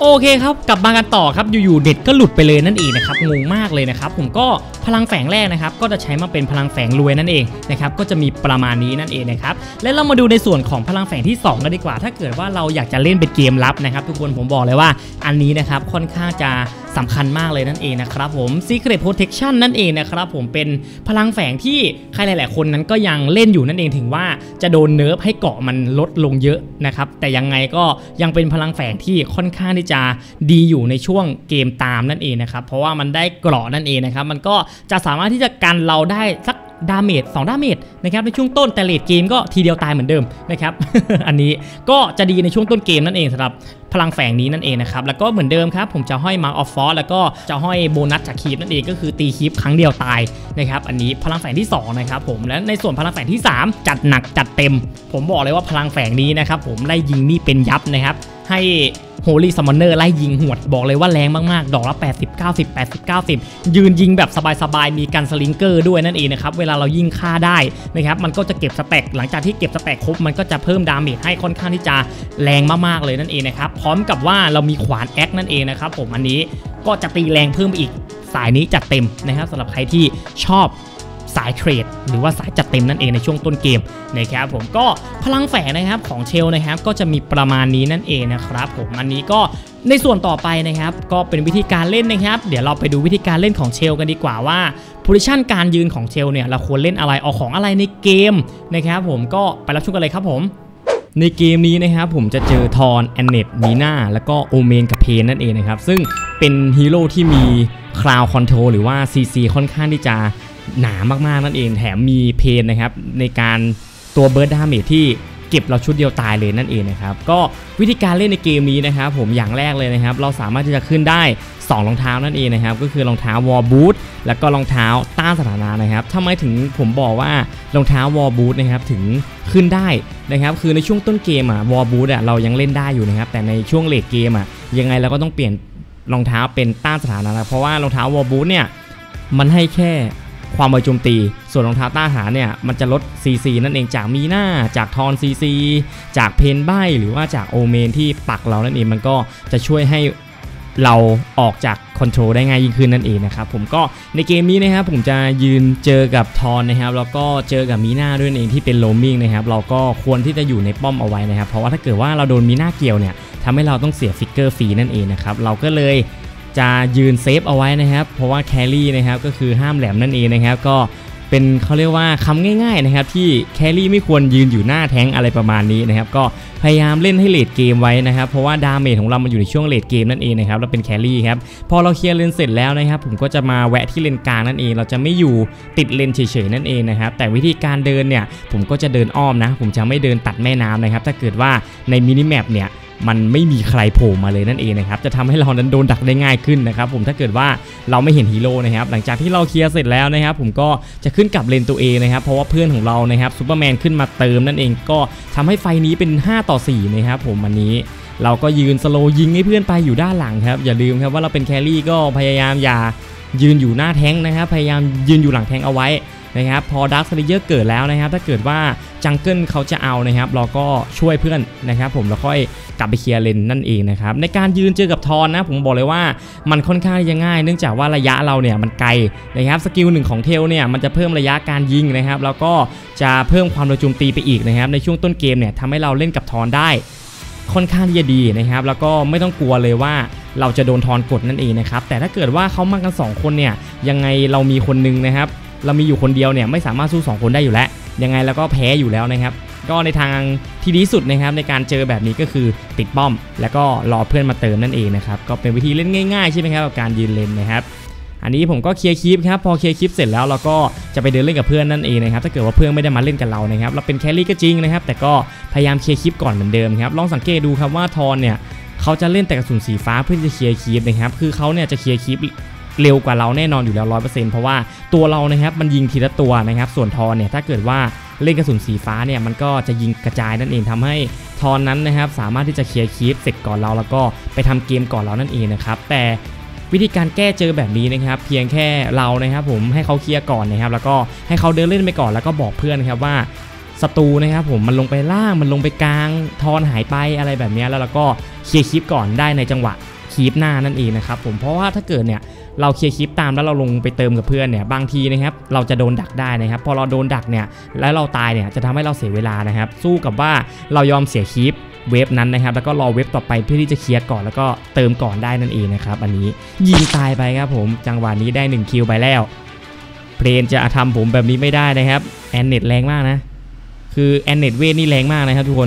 โอเคครับกลับมากันต่อครับอยู่ๆเด็ดก็หลุดไปเลยนั่นเองนะครับงงมากเลยนะครับผมก็พลังแฝงแรกนะครับก็จะใช้มาเป็นพลังแฝงรวยนั่นเองนะครับก็จะมีประมาณนี้นั่นเองนะครับและเรามาดูในส่วนของพลังแฝงที่สองกันดีกว่าถ้าเกิดว่าเราอยากจะเล่นเป็นเกมลับนะครับทุกคนผมบอกเลยว่าอันนี้นะครับค่อนข้างจะสำคัญมากเลยนั่นเองนะครับผม Secret Protection นั่นเองนะครับผมเป็นพลังแฝงที่ใครหลายๆคนนั้นก็ยังเล่นอยู่นั่นเองถึงว่าจะโดนเนิร์ฟให้เกาะมันลดลงเยอะนะครับแต่ยังไงก็ยังเป็นพลังแฝงที่ค่อนข้างที่จะดีอยู่ในช่วงเกมตามนั่นเองนะครับเพราะว่ามันได้เกราะนั่นเองนะครับมันก็จะสามารถที่จะกันเราได้สักดาเมจสองดาเมจนะครับในช่วงต้นแต่เลทเกมก็ทีเดียวตายเหมือนเดิมนะครับ อันนี้ก็จะดีในช่วงต้นเกมนั่นเองสำหรับพลังแฝงนี้นั่นเองนะครับแล้วก็เหมือนเดิมครับผมจะห้อยมาออฟฟอร์แล้วก็จะห้อยโบนัสจากคีปนั่นเองก็คือตีคีปครั้งเดียวตายนะครับอันนี้พลังแฝงที่สองนะครับผมและในส่วนพลังแฝงที่สามจัดหนักจัดเต็มผมบอกเลยว่าพลังแฝงนี้นะครับผมไล่ยิงนี่เป็นยับนะครับให้โฮลี่ซัมมอนเนอร์ไล่ยิงหวดบอกเลยว่าแรงมากๆดอกละแปดสิบ เก้าสิบ แปดสิบ เก้าสิบยืนยิงแบบสบายๆมีกันสลิงเกอร์ด้วยนั่นเองนะครับเวลาเรายิงฆ่าได้นะครับมันก็จะเก็บสแต็กหลังจากที่เก็บสแต็กครบมันก็จะเพิ่มดาเมจให้ค่อนข้างที่จะแรงมากๆเลยนั่นเองนะครับพร้อมกับว่าเรามีขวานแอคนั่นเองนะครับผมอันนี้ก็จะตีแรงเพิ่มอีกสายนี้จัดเต็มนะครับสำหรับใครที่ชอบสายเทรดหรือว่าสายจัดเต็มนั่นเองในช่วงต้นเกมนะครับผมก็พลังแฝงนะครับของเชลนะครับก็จะมีประมาณนี้นั่นเองนะครับผมอันนี้ก็ในส่วนต่อไปนะครับก็เป็นวิธีการเล่นนะครับเดี๋ยวเราไปดูวิธีการเล่นของเชลกันดีกว่าว่าโพซิชันการยืนของเชลเนี่ยเราควรเล่นอะไรเอาของอะไรในเกมนะครับผมก็ไปรับชมกันเลยครับผมในเกมนี้นะครับผมจะเจอทอนแอนเนตมีน่าแล้วก็โอเมนกับเพนนั่นเองนะครับซึ่งเป็นฮีโร่ที่มีคลาวคอนโทรลหรือว่า ซี ซี ค่อนข้างที่จะหนามากๆนั่นเองแถมมีเพนนะครับในการตัวเบิร์ดดาเมจที่เก็บเราชุดเดียวตายเลยนั่นเองนะครับก็วิธีการเล่นในเกมนี้นะครับผมอย่างแรกเลยนะครับเราสามารถที่จะขึ้นได้สองรองเท้านั่นเองนะครับก็คือรองเท้าวอลบูทแล้วก็รองเท้าต้านสถานะนะครับทำไมถึงผมบอกว่ารองเท้าวอลบูทนะครับถึงขึ้นได้นะครับคือในช่วงต้นเกมอ่ะวอลบูทอ่ะเรายังเล่นได้อยู่นะครับแต่ในช่วงเลทเกมอ่ะยังไงเราก็ต้องเปลี่ยนรองเท้าเป็นต้านสถานะนะเพราะว่ารองเท้าวอลบูทเนี่ยมันให้แค่ความไวโจมตีส่วนรองเท้าต้านทหารเนี่ยมันจะลด ซี ซี นั่นเองจากมีหน้าจากทอน ซี ซี จากเพนใบหรือว่าจากโอเมนที่ปักเรานั่นเองมันก็จะช่วยให้เราออกจากคอนโทรลได้ง่ายยิ่งขึ้นนั่นเองนะครับผมก็ในเกมนี้นะครับผมจะยืนเจอกับทอนนะครับแล้วก็เจอกับมีหน้าด้วยนั่นเองที่เป็นโรมมิ่งนะครับเราก็ควรที่จะอยู่ในป้อมเอาไว้นะครับเพราะว่าถ้าเกิดว่าเราโดนมีหน้าเกี่ยวเนี่ยทำให้เราต้องเสียฟิกเกอร์ฟรีนั่นเองนะครับเราก็เลยจะยืนเซฟเอาไว้นะครับเพราะว่าแครี่นะครับก็คือห้ามแหลมนั่นเองนะครับก็เป็นเขาเรียกว่าคำง่ายๆนะครับที่แครี่ไม่ควรยืนอยู่หน้าแท้งอะไรประมาณนี้นะครับก็พยายามเล่นให้เลทเกมไว้นะครับเพราะว่าดาเมจของเรามันอยู่ในช่วงเลทเกมนั่นเองนะครับเราเป็นแครี่ครับพอเราเคลียร์เลนเสร็จแล้วนะครับผมก็จะมาแวะที่เลนกลางนั่นเองเราจะไม่อยู่ติดเลนเฉยๆนั่นเองนะครับแต่วิธีการเดินเนี่ยผมก็จะเดินอ้อมนะผมจะไม่เดินตัดแม่น้ำนะครับถ้าเกิดว่าในมินิแมปเนี่ยมันไม่มีใครโผล่มาเลยนั่นเองนะครับจะทำให้เรานั้นโดนดักได้ง่ายขึ้นนะครับผมถ้าเกิดว่าเราไม่เห็นฮีโร่นะครับหลังจากที่เราเคลียร์เสร็จแล้วนะครับผมก็จะขึ้นกลับเลนตัวเองนะครับเพราะว่าเพื่อนของเรานะครับซูเปอร์แมนขึ้นมาเติมนั่นเองก็ทำให้ไฟนี้เป็นห้าต่อสี่นะครับผมอันนี้เราก็ยืนสโลยิงให้เพื่อนไปอยู่ด้านหลังครับอย่าลืมครับว่าเราเป็นแครี่ก็พยายามอย่ายืนอยู่หน้าแท้งนะครับพยายามยืนอยู่หลังแท้งเอาไว้นะครับพอดาร์คสเลเยอร์เกิดแล้วนะครับถ้าเกิดว่าจังเกิลเขาจะเอานะครับเราก็ช่วยเพื่อนนะครับผมแล้วค่อยกลับไปเคลียร์เลนนั่นเองนะครับในการยืนเจอกับทอนนะผมบอกเลยว่ามันค่อนข้างจะง่ายเนื่องจากว่าระยะเราเนี่ยมันไกลนะครับสกิลหนึ่งของเทลเนี่ยมันจะเพิ่มระยะการยิงนะครับแล้วก็จะเพิ่มความโดนโจมตีไปอีกนะครับในช่วงต้นเกมเนี่ยทำให้เราเล่นกับทอนได้ค่อนข้างที่จะดีนะครับแล้วก็ไม่ต้องกลัวเลยว่าเราจะโดนทอนกดนั่นเองนะครับแต่ถ้าเกิดว่าเขามากันสองคนเนี่ยยังไงเรามีคนนึงนะครับเรามีอยู่คนเดียวเนี่ยไม่สามารถสู้สองคนได้อยู่แล้วยังไงแล้วก็แพ้อยู่แล้วนะครับก็ในทางที่ดีสุดนะครับในการเจอแบบนี้ก็คือติดป้อมแล้วก็รอเพื่อนมาเติมนั่นเองนะครับก็เป็นวิธีเล่นง่ายๆใช่ไหมครับกับการยืนเลนนะครับอันนี้ผมก็เคลียร์คลิปครับพอเคลียร์คลิปเสร็จแล้วเราก็จะไปเดินเล่นกับเพื่อนนั่นเองนะครับถ้าเกิดว่าเพื่อนไม่ได้มาเล่นกับเรานะครับเราเป็นแครี่ก็จริงนะครับแต่ก็พยายามเคลียร์คลิปก่อนเหมือนเดิมครับลองสังเกตดูครับว่าทอนเนี่ยเขาจะเล่นแต่กระสุนสีฟ้าเพื่อจะเคลียร์คลิปนะครับคือเขาเนี่ยจะเคลียร์คลิปเร็วกว่าเราแน่นอนอยู่แล้ว ร้อยเปอร์เซ็นต์ เพราะว่าตัวเรานะครับมันยิงทีละตัวนะครับส่วนทอนเนี่ยถ้าเกิดว่าเล่นกระสุนสีฟ้าเนี่ยมันก็จะยิงกระจายนั่นเองทำให้ทอนนั้นนะครับสามารถที่จะเคลียร์คลิปเสร็จก่อนเราแล้วก็ไปทำเกมก่อนเรานั่นเองนะครับแต่วิธีการแก้เจอแบบนี้นะครับเพียงแค่เรานะครับผมให้เขาเคลียร์ก่อนนะครับแล้วก็ให้เขาเดินเล่นไปก่อนแล้วก็บอกเพื่อนนะครับว่าศัตรูนะครับผมมันลงไปล่างมันลงไปกลางทอนหายไปอะไรแบบนี้แล้วเราก็เคลียร์คลิปก่อนได้ในจังหวะคลิปหน้านั่นเองนะครับผมเพราะว่าถ้าเกิดเนี่ยเราเคลียร์คลิปตามแล้วเราลงไปเติมกับเพื่อนเนี่ยบางทีนะครับเราจะโดนดักได้นะครับพอเราโดนดักเนี่ยแล้วเราตายเนี่ยจะทำให้เราเสียเวลานะครับสู้กับว่าเรายอมเสียคลิปเว็บนั้นนะครับแล้วก็รอเว็บต่อไปเพื่อที่จะเคลียร์ก่อนแล้วก็เติมก่อนได้นั่นเองนะครับอันนี้ยิงตายไปครับผมจังหวะนี้ได้หนึ่งคิวไปแล้วเพลนจะทำผมแบบนี้ไม่ได้นะครับแอนเน็ตแรงมากนะคือแอนเน็ตเวทนี่แรงมากนะครับทุกคน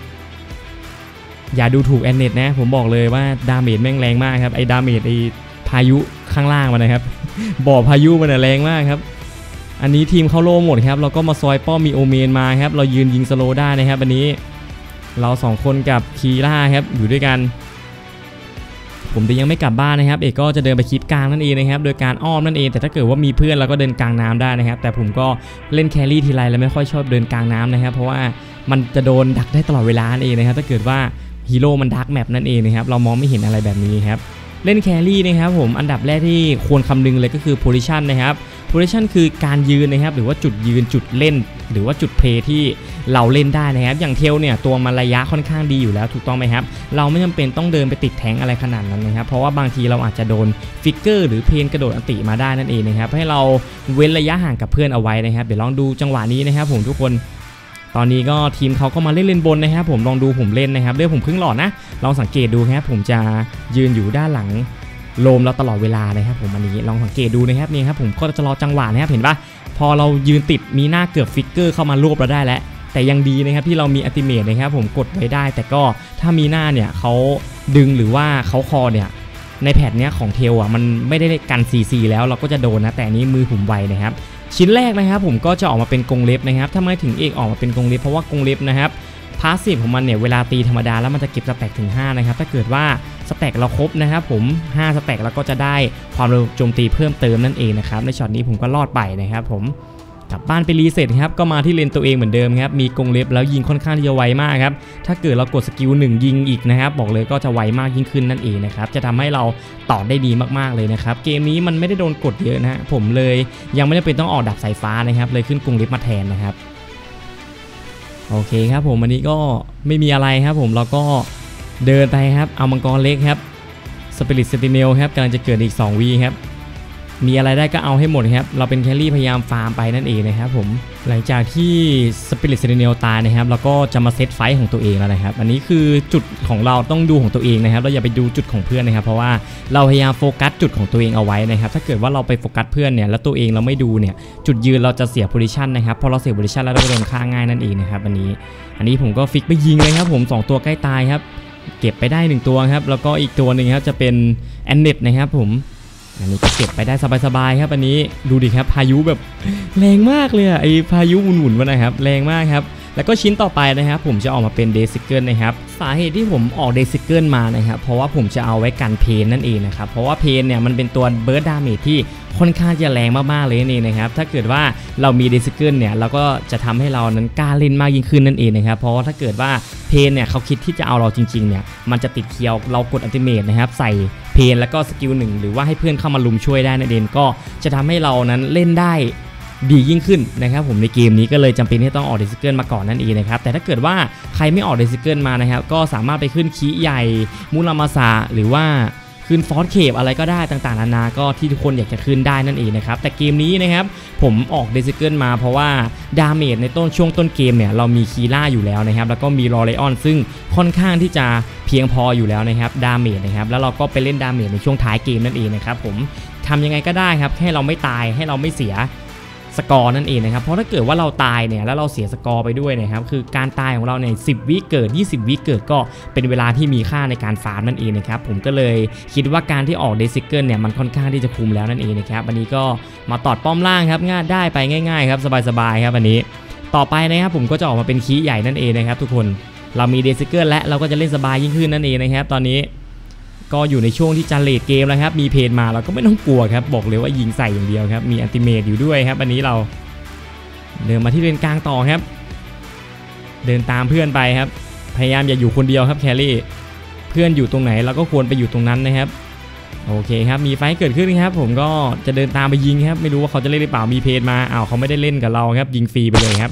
อย่าดูถูกแอนเน็ตนะผมบอกเลยว่าดาเมจแม่งแรงมากครับไอ้ดาเมจไอ้พายุข้างล่างมันนะครับบ่อพายุมันแรงมากครับอันนี้ทีมเข้าโล่หมดครับเราก็มาซอยป้อมมีโอเมนมาครับเรายืนยิงสโลได้นะครับอันนี้เราสองคนกับคีร่าครับอยู่ด้วยกันผมจะยังไม่กลับบ้านนะครับเอกก็จะเดินไปคลิปกลางนั่นเองนะครับโดยการอ้อมนั่นเองแต่ถ้าเกิดว่ามีเพื่อนเราก็เดินกลางน้ำได้นะครับแต่ผมก็เล่นแครี่ทีไรแล้วไม่ค่อยชอบเดินกลางน้ำนะครับเพราะว่ามันจะโดนดักได้ตลอดเวลานั่นเองนะครับถ้าเกิดว่าฮีโร่มันดักแมปนั่นเองนะครับเรามองไม่เห็นอะไรแบบนี้ครับเล่นแครี่นะครับผมอันดับแรกที่ควรคำนึงเลยก็คือ position นะครับ position คือการยืนนะครับหรือว่าจุดยืนจุดเล่นหรือว่าจุดเพลย์ที่เราเล่นได้นะครับอย่างเทลเนี่ยตัวมันระยะค่อนข้างดีอยู่แล้วถูกต้องไหมครับเราไม่จำเป็นต้องเดินไปติดแทงอะไรขนาดนั้นนะครับเพราะว่าบางทีเราอาจจะโดนฟิกเกอร์หรือเพนกระโดดอันติมาได้นั่นเองนะครับให้เราเว้นระยะห่างกับเพื่อนเอาไว้นะครับเดี๋ยวลองดูจังหวะนี้นะครับผมทุกคนตอนนี้ก็ทีมเขาก็มาเล่นเลนบนนะครับผมลองดูผมเล่นนะครับเรื่องผมครึ่งหลอดนะลองสังเกตดูครับผมจะยืนอยู่ด้านหลังโลมเราตลอดเวลานะครับผมอันนี้ลองสังเกตดูนะครับนี่ครับผมก็จะรอจังหวะนะครับเห็นปะพอเรายืนติดมีหน้าเกือบฟิกเกอร์เข้ามารวบเราได้แล้วแต่ยังดีนะครับที่เรามีอัลติเมทนะครับผมกดไว้ได้แต่ก็ถ้ามีหน้าเนี่ยเขาดึงหรือว่าเขาคอเนี่ยในแพทเนี้ยของเทลอ่ะมันไม่ได้กัน ซี ซี แล้วเราก็จะโดนนะแต่นี้มือผมไวนะครับชิ้นแรกนะครับผมก็จะออกมาเป็นกรงเล็บนะครับทำไมถึงเอกออกมาเป็นกรงเล็บเพราะว่ากรงเล็บนะครับพาสซีฟของมันเนี่ยเวลาตีธรรมดาแล้วมันจะเก็บสแต็กถึงห้านะครับถ้าเกิดว่าสแต็กเราครบนะครับผมห้าสแต็กแล้วก็จะได้ความเร็วโจมตีเพิ่มเติมนั่นเองนะครับในช็อตนี้ผมก็รอดไปนะครับผมกลับบ้านไปรีเซ็ตครับก็มาที่เลนตัวเองเหมือนเดิมครับมีกรงเล็บแล้วยิงค่อนข้างที่จะไวมากครับถ้าเกิดเรากดสกิลหนึ่งยิงอีกนะครับบอกเลยก็จะไวมากยิ่งขึ้นนั่นเองนะครับจะทำให้เราต่อได้ดีมากๆเลยนะครับเกมนี้มันไม่ได้โดนกดเยอะนะผมเลยยังไม่ได้เป็นต้องออกดับสายฟ้านะครับเลยขึ้นกรงเล็บมาแทนนะครับโอเคครับผมวันนี้ก็ไม่มีอะไรครับผมเราก็เดินไปครับเอามังกรเล็กครับสปิริตเซนติเนลครับกำลังจะเกิดอีกสองวีครับมีอะไรได้ก็เอาให้หมดครับเราเป็นแครี่พยายามฟาร์มไปนั่นเองนะครับผมหลังจากที่สปิริตเซนติเนลตายนะครับเราก็จะมาเซตไฟท์ของตัวเองแล้วนะครับอันนี้คือจุดของเราต้องดูของตัวเองนะครับเราอย่าไปดูจุดของเพื่อนนะครับเพราะว่าเราพยายามโฟกัสจุดของตัวเองเอาไว้นะครับถ้าเกิดว่าเราไปโฟกัสเพื่อนเนี่ยแล้วตัวเองเราไม่ดูเนี่ยจุดยืนเราจะเสียโพซิชันนะครับพอเราเสียโพซิชันแล้วเราโดนฆ่าง่ายนั่นเองนะครับอันนี้อันนี้ผมก็ฟิกไปยิงเลยครับผมสองตัวใกล้ตายครับเก็บไปได้หนึ่งตัวครับแล้วก็อีกตัวหนึ่งครับจะเป็นแอนเน็ตนะครับผมอันนี้ก็เก็บไปได้สบายๆครับอันนี้ดูดิครับพายุแบบแรงมากเลยอะไอพายุหมุนๆมันนะครับแรงมากครับแล้วก็ชิ้นต่อไปนะครับผมจะออกมาเป็นเดซิเกิลนะครับสาเหตุที่ผมออกเดซิเกิลมานะครับเพราะว่าผมจะเอาไว้กันเพนนั่นเองนะครับเพราะว่าเพนเนี่ยมันเป็นตัวเบิร์ดดาเมจที่ค่อนข้างจะแรงมากๆเลยนี่นะครับถ้าเกิดว่าเรามีเดซิเกิลเนี่ยเราก็จะทำให้เรานั้นกล้าเล่นมากยิ่งขึ้นนั่นเองนะครับเพราะว่าถ้าเกิดว่าเพนเนี่ยเขาคิดที่จะเอาเราจริงๆเนี่ยมันจะติดเคียวเรากดอัลติเมทนะครับใส่เพนแล้วก็สกิลหนึ่งหรือว่าให้เพื่อนเข้ามาลุมช่วยได้นั่นเองก็จะทำให้เรานั้นเล่นได้ดียิ่งขึ้นนะครับผมในเกมนี้ก็เลยจำเป็นที่ต้องออกเดซิเกิลมาก่อนนั่นเองนะครับแต่ถ้าเกิดว่าใครไม่ออกเดซิเกิลมานะครับก็สามารถไปขึ้นคีใหญ่มูรามาซาหรือว่าขึ้นฟอสเคปอะไรก็ได้ต่างๆนานาก็ที่ทุกคนอยากจะขึ้นได้นั่นเองนะครับแต่เกมนี้นะครับผมออกเดซิเกิลมาเพราะว่าดาเมจในต้นช่วงต้นเกมเนี่ยเรามีคีล่าอยู่แล้วนะครับแล้วก็มีลอเรออนซึ่งค่อนข้างที่จะเพียงพออยู่แล้วนะครับดาเมจนะครับแล้วเราก็ไปเล่นดาเมจในช่วงท้ายเกมนั่นเองนะครับผมทำยังไงก็ได้ครับให้เราไม่ตายให้เราไม่เสียสกอร์นั่นเองนะครับเพราะถ้าเกิดว่าเราตายเนี่ยแล้วเราเสียสกอร์ไปด้วยนะครับคือการตายของเราเนี่ยสิบวิเกิดยี่สิบวิเกิดก็เป็นเวลาที่มีค่าในการฟาร์มนั่นเองนะครับผมก็เลยคิดว่าการที่ออกเดซิเกิลเนี่ยมันค่อนข้างที่จะคุ้มแล้วนั่นเองนะครับวันนี้ก็มาตอดป้อมล่างครับง่ายได้ไปง่ายๆครับสบายๆครับวันนี้ต่อไปนะครับผมก็จะออกมาเป็นคีย์ใหญ่นั่นเองนะครับทุกคนเรามีเดซิเกิลและเราก็จะเล่นสบายยิ่งขึ้นนั่นเองนะครับตอนนี้ก็อยู่ในช่วงที่จะเลดเกมแล้วครับมีเพนมาเราก็ไม่ต้องกลัวครับบอกเลยว่ายิงใส่อย่างเดียวครับมีอัลติเมทอยู่ด้วยครับวันนี้เราเดินมาที่เลนกลางต่อครับเดินตามเพื่อนไปครับพยายามอย่าอยู่คนเดียวครับแครี่เพื่อนอยู่ตรงไหนเราก็ควรไปอยู่ตรงนั้นนะครับโอเคครับมีไฟเกิดขึ้นครับผมก็จะเดินตามไปยิงครับไม่รู้ว่าเขาจะเล่นหรือเปล่ามีเพนมาอ้าวเขาไม่ได้เล่นกับเราครับยิงฟรีไปเลยครับ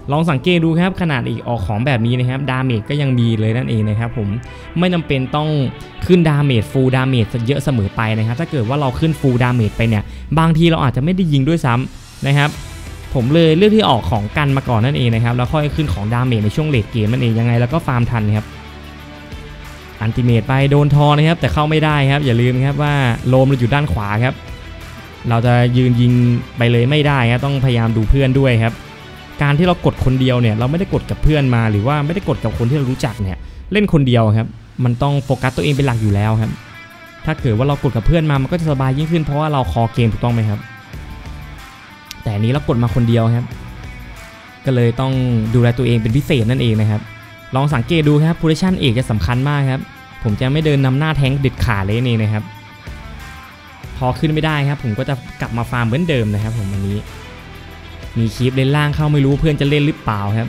ลองสังเกตดูครับขนาดอีกออกของแบบนี้นะครับดาเมจก็ยังมีเลยนั่นเองนะครับผมไม่จำเป็นต้องขึ้นดาเมจฟูลดาเมจเยอะเสมอไปนะครับถ้าเกิดว่าเราขึ้นฟูลดาเมจไปเนี่ยบางทีเราอาจจะไม่ได้ยิงด้วยซ้ำนะครับผมเลยเลือกที่ออกของกันมาก่อนนั่นเองนะครับแล้วค่อยขึ้นของดาเมจในช่วงเลทเกมนั่นเองยังไงแล้วก็ฟาร์มทันครับอันติเมตไปโดนทอนะครับแต่เข้าไม่ได้ครับอย่าลืมครับว่าโลมเราอยู่ด้านขวาครับเราจะยืนยิงไปเลยไม่ได้ครับต้องพยายามดูเพื่อนด้วยครับการที่เรากดคนเดียวเนี่ยเราไม่ได้กดกับเพื่อนมาหรือว่าไม่ได้กดกับคนที่เรารู้จักเนี่ยเล่นคนเดียวครับมันต้องโฟกัสตัวเองเป็นหลักอยู่แล้วครับถ้าเกิดว่าเรากดกับเพื่อนมามันก็จะสบายยิ่งขึ้นเพราะว่าเราคอเกมถูกต้องไหมครับแต่นี้เรากดมาคนเดียวครับก็เลยต้องดูแลตัวเองเป็นพิเศษนั่นเองนะครับลองสังเกตดูครับโพซิชั่นเอกจะสำคัญมากครับผมจะไม่เดินนำหน้าแทงเด็ดขาดเลยนี่นะครับพอขึ้นไม่ได้ครับผมก็จะกลับมาฟาร์มเหมือนเดิมนะครับผมวันนี้มีคลิปเลนล่างเข้าไม่รู้เพื่อนจะเล่นหรือเปล่าครับ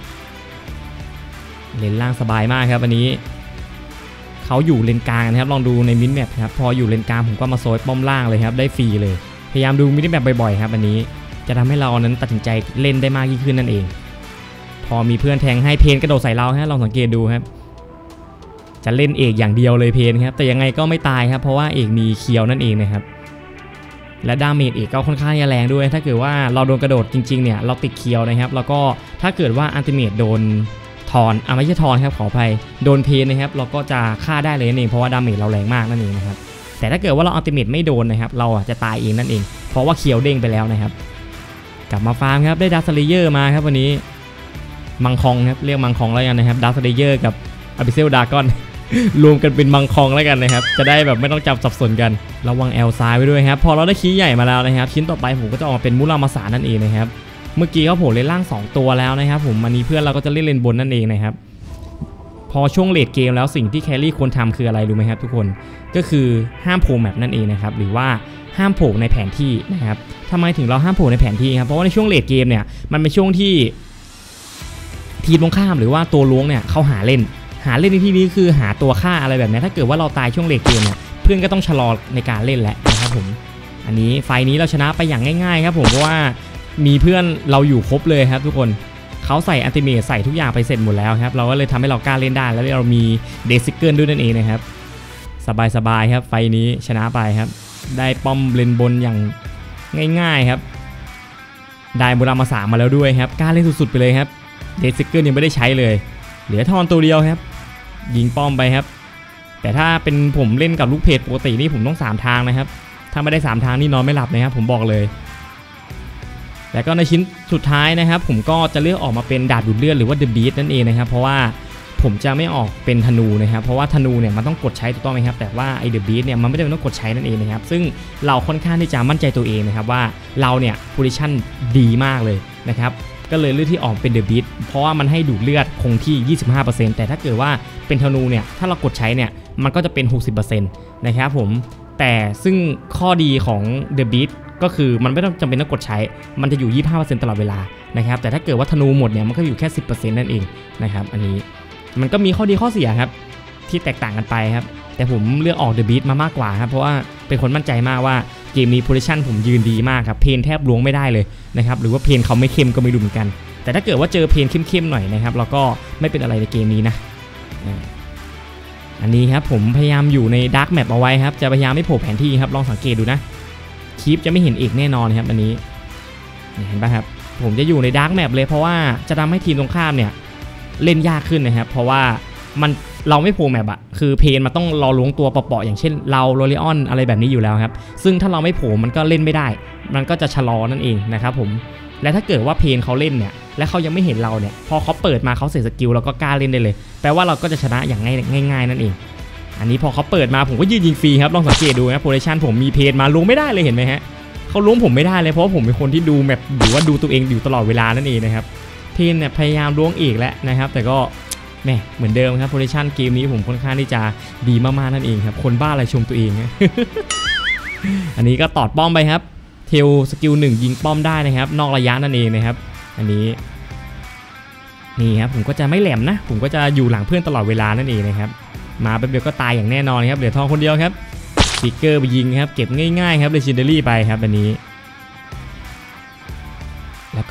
เลนล่างสบายมากครับวันนี้เขาอยู่เลนกลางนะครับลองดูในมินิแมปครับพออยู่เลนกลางผมก็มาโซยป้อมล่างเลยครับได้ฟรีเลยพยายามดูมินิแมปบ่อยๆครับอันนี้จะทำให้เรานั้นตัดสินใจเล่นได้มากยิ่งขึ้นนั่นเองพอมีเพื่อนแทงให้เพนกระโดดใส่เราฮะลองสังเกตดูครับจะเล่นเอกอย่างเดียวเลยเพนครับแต่ยังไงก็ไม่ตายครับเพราะว่าเอกมีเคียวนั่นเองนะครับและดาเมจเอกก็ค่อนข้างจะแรงด้วยถ้าเกิดว่าเราโดนกระโดดจริงๆเนี่ยเราติดเคียวนะครับแล้วก็ถ้าเกิดว่าอัลติเมทโดนทอนอ่ะไม่ใช่ทอนครับขออภัยโดนเพนนะครับเราก็จะฆ่าได้เลยนั่นเองเพราะว่าดาเมจเราแรงมากนั่นเองนะครับแต่ถ้าเกิดว่าเราอัลติเมทไม่โดนนะครับเราจะตายเองนั่นเองเพราะว่าเคียวเด้งไปแล้วนะครับกลับมาฟาร์มครับได้ดัสเลเยอร์มาครับวันนี้มังคองครับเรียกมังคองแล้วกันนะครับดัสเลเยอร์กับอาบิเซลดากอนรวมกันเป็นมังคองแล้วกันนะครับจะได้แบบไม่ต้องจับสับสนกันระวังแอลซ้ายไว้ด้วยครับพอเราได้คีย์ใหญ่มาแล้วนะครับชิ้นต่อไปผมก็จะออกมาเป็นมุรามาสานั่นเองนะครับเมื่อกี้เขาโผล่เลนล่างสองตัวแล้วนะครับผมวันนี้เพื่อนเราก็จะเล่นเลนบนนั่นเองนะครับพอช่วงเลทเกมแล้วสิ่งที่แครี่ควรทำคืออะไรรู้ไหมครับทุกคนก็คือห้ามโผล่แมปนั่นเองนะครับหรือว่าห้ามโผล่ในแผนที่นะครับทำไมถึงเราห้ามโผล่ในแผนที่ครับเพราะว่าในช่วงเลทเกมเนี่ยมันเป็นช่วงที่ทีมตรงข้ามหรือว่าตัวล้วงเนี่ยเขาหาเล่นหาเล่นในที่นี้คือหาตัวฆ่าอะไรแบบนี้ถ้าเกิดว่าเราตายช่วงเลทเกมเนี่ยเพื่อนก็ต้องชะลอในการเล่นแล้วนะครับผมอันนี้ไฟนี้เราชนะไปอย่างง่ายๆครับผมเพราะว่ามีเพื่อนเราอยู่ครบเลยครับทุกคนเขาใส่อัลติเมทใส่ทุกอย่างไปเสร็จหมดแล้วครับเราก็เลยทำให้เรากล้าเล่นได้แล้วเรามีเดซิเกิลด้วยนั่นเองนะครับสบายๆครับไฟนี้ชนะไปครับได้ป้อมเลนบนอย่างง่ายๆครับได้มูรามาสามมาแล้วด้วยครับกล้าเล่นสุดๆไปเลยครับเดซิเกิลยังไม่ได้ใช้เลยเหลือทอนตัวเดียวครับยิงป้อมไปครับแต่ถ้าเป็นผมเล่นกับลูกเพจปกตินี่ผมต้องสามทางนะครับถ้าไม่ได้สามทางนี่นอนไม่หลับนะครับผมบอกเลยแล้วก็ในชิ้นสุดท้ายนะครับผมก็จะเลือกออกมาเป็นดาบดูดเลือดหรือว่าเดอะบีทนั่นเองนะครับเพราะว่าผมจะไม่ออกเป็นธนูนะครับเพราะว่าธนูเนี่ยมันต้องกดใช้ถูกต้องไหมครับแต่ว่าไอเดอะบีทเนี่ยมันไม่ได้ต้องกดใช้นั่นเองนะครับซึ่งเราค่อนข้างที่จะมั่นใจตัวเองนะครับว่าเราเนี่ยโพซิชั่นดีมากเลยนะครับก็เลยเลือกที่ออกเป็นเดอะบีทเพราะว่ามันให้ดูดเลือดคงที่ ยี่สิบห้าเปอร์เซ็นต์ แต่ถ้าเกิดว่าเป็นธนูเนี่ยถ้าเรากดใช้เนี่ยมันก็จะเป็น หกสิบเปอร์เซ็นต์ นะครับผมแต่ซึ่งข้อดีของเดอะบีทก็คือมันไม่ต้องจำเป็นต้องกดใช้มันจะอยู่ ยี่สิบห้าเปอร์เซ็นต์ ตลอดเวลานะครับแต่ถ้าเกิดว่าธนูหมดเนี่ยมันก็อยู่แค่ สิบเปอร์เซ็นต์ นั่นเองนะครับอันนี้มันก็มีข้อดีข้อเสียครับที่แตกต่างกันไปครับแต่ผมเลือกออกเดอะบีทมามากกว่าครับเพราะว่าเป็นคนมั่นใจมากว่าเกมนี้โพซิชั่นผมยืนดีมากครับเพนแทบล้วงไม่ได้เลยนะครับหรือว่าเพนเขาไม่เข้มก็ไม่รู้เหมือนกันแต่ถ้าเกิดว่าเจอเพนเข้มๆหน่อยนะครับเราก็ไม่เป็นอะไรในเกมนี้นะอันนี้ครับผมพยายามอยู่ในดาร์กแมปเอาไว้ครับจะพยายามไม่โผล่แผนที่ครับลองสังเกตดูนะคลิปจะไม่เห็นเอกแน่นอนครับอันนี้เห็นป่ะครับผมจะอยู่ในดาร์กแมปเลยเพราะว่าจะทำให้ทีมตรงข้ามเนี่ยเล่นยากขึ้นนะครับเพราะว่ามันเราไม่โผล่แมปอะคือเพนมันต้องรอล้วงตัวเปาะๆอย่างเช่นเราโรเลออนอะไรแบบนี้อยู่แล้วครับซึ่งถ้าเราไม่โผล่มันก็เล่นไม่ได้มันก็จะชะลอนั่นเองนะครับผมและถ้าเกิดว่าเพนเขาเล่นเนี่ยและเขายังไม่เห็นเราเนี่ยพอเขาเปิดมาเขาเสร็จสกิลเราก็กล้าเล่นได้เลยแปลว่าเราก็จะชนะอย่างง่ายๆนั่นเองอันนี้พอเขาเปิดมาผมก็ยืนยิงฟรีครับลองสังเกตดูนะโพซิชั่นผมมีเพนมาล้วงไม่ได้เลยเห็นไหมฮะเขาล้วงผมไม่ได้เลยเพราะว่าผมเป็นคนที่ดูแมปหรือว่าดูตัวเองอยู่ตลอดเวลานั่นเองนะครับเพนเนี่ยพยายามล้วงอีกแล้วนะครับแต่ก็แม่เหมือนเดิมครับโพซิชั่นเกมนี้ผมค่อนข้างที่จะดีมากๆนั่นเองครับคนบ้าอะไรชมตัวเอง อันนี้ก็ตอดป้อมไปครับเทลสกิลหนึ่งยิงป้อมได้นะครับนอกระยะนั่นเองนะครับอันนี้นี่ครับผมก็จะไม่แหลมนะผมก็จะอยู่หลังเพื่อนตลอดเวลานั่นเองนะครับมาแป๊บเดียวก็ตายอย่างแน่นอนครับเหลือทองคนเดียวครับฟิกเกอร์ไปยิงครับเก็บง่ายๆครับเลเจนดารี่ไปครับอันนี้แล้วก็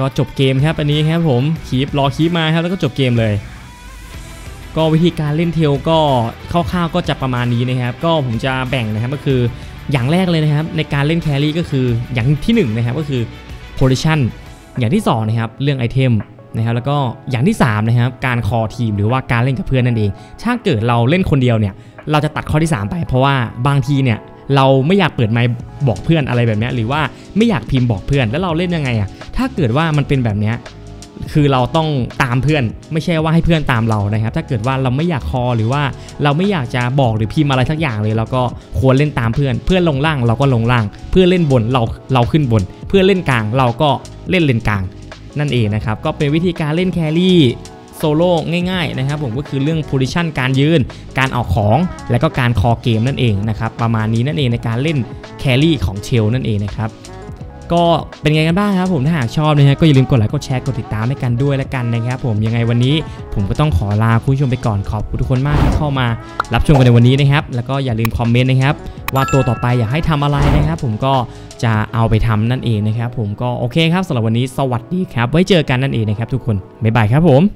ก็จบเกมครับอันนี้ครับผมคีบรอคีบมาครับแล้วก็จบเกมเลยก็วิธีการเล่นเทลก็คร่าวๆก็จะประมาณนี้นะครับก็ผมจะแบ่งนะครับก็คืออย่างแรกเลยนะครับในการเล่นแครี่ก็คืออย่างที่หนึ่งนะครับก็คือ position อย่างที่สองนะครับเรื่องไอเทมนะครับแล้วก็อย่างที่สามนะครับการคอทีมหรือว่าการเล่นกับเพื่อนนั่นเองถ้าเกิดเราเล่นคนเดียวเนี่ยเราจะตัดข้อที่สามไปเพราะว่าบางทีเนี่ยเราไม่อยากเปิดไมค์บอกเพื่อนอะไรแบบนี้หรือว่าไม่อยากพิมพ์บอกเพื่อนแล้วเราเล่นยังไงอะถ้าเกิดว่ามันเป็นแบบนี้คือเราต้องตามเพื่อนไม่ใช่ว่าให้เพื่อนตามเรานะครับถ้าเกิดว่าเราไม่อยากคอหรือว่าเราไม่อยากจะบอกหรือพิมพ์อะไรสักอย่างเลยเราก็ควรเล่นตามเพื่อนเพื่อนลงล่างเราก็ลงล่างเพื่อนเล่นบนเราเราขึ้นบนเพื่อนเล่นกลางเราก็เล่นเลนกลางนั่นเองนะครับก็เป็นวิธีการเล่นแครี่โซโล่ง่ายๆนะครับผมก็คือเรื่อง position การยืนการออกของและก็การคอเกมนั่นเองนะครับประมาณนี้นั่นเองในการเล่นแครี่ของเชลนั่นเองนะครับก็เป็นไงกันบ้างครับผมถ้าหากชอบนะฮะก็อย่าลืมกดไลค์กดแชร์กดติดตามให้กันด้วยแล้วกันนะครับผมยังไงวันนี้ผมก็ต้องขอลาคุณผู้ชมไปก่อนขอบคุณทุกคนมากที่เข้ามารับชมกันในวันนี้นะครับแล้วก็อย่าลืมคอมเมนต์นะครับว่าตัวต่อไปอยากให้ทำอะไรนะครับผมก็จะเอาไปทำนั่นเองนะครับผมก็โอเคครับสำหรับวันนี้สวัสดีครับไว้เจอกันนั่นเองนะครับทุกคนบ๊ายบายครับผม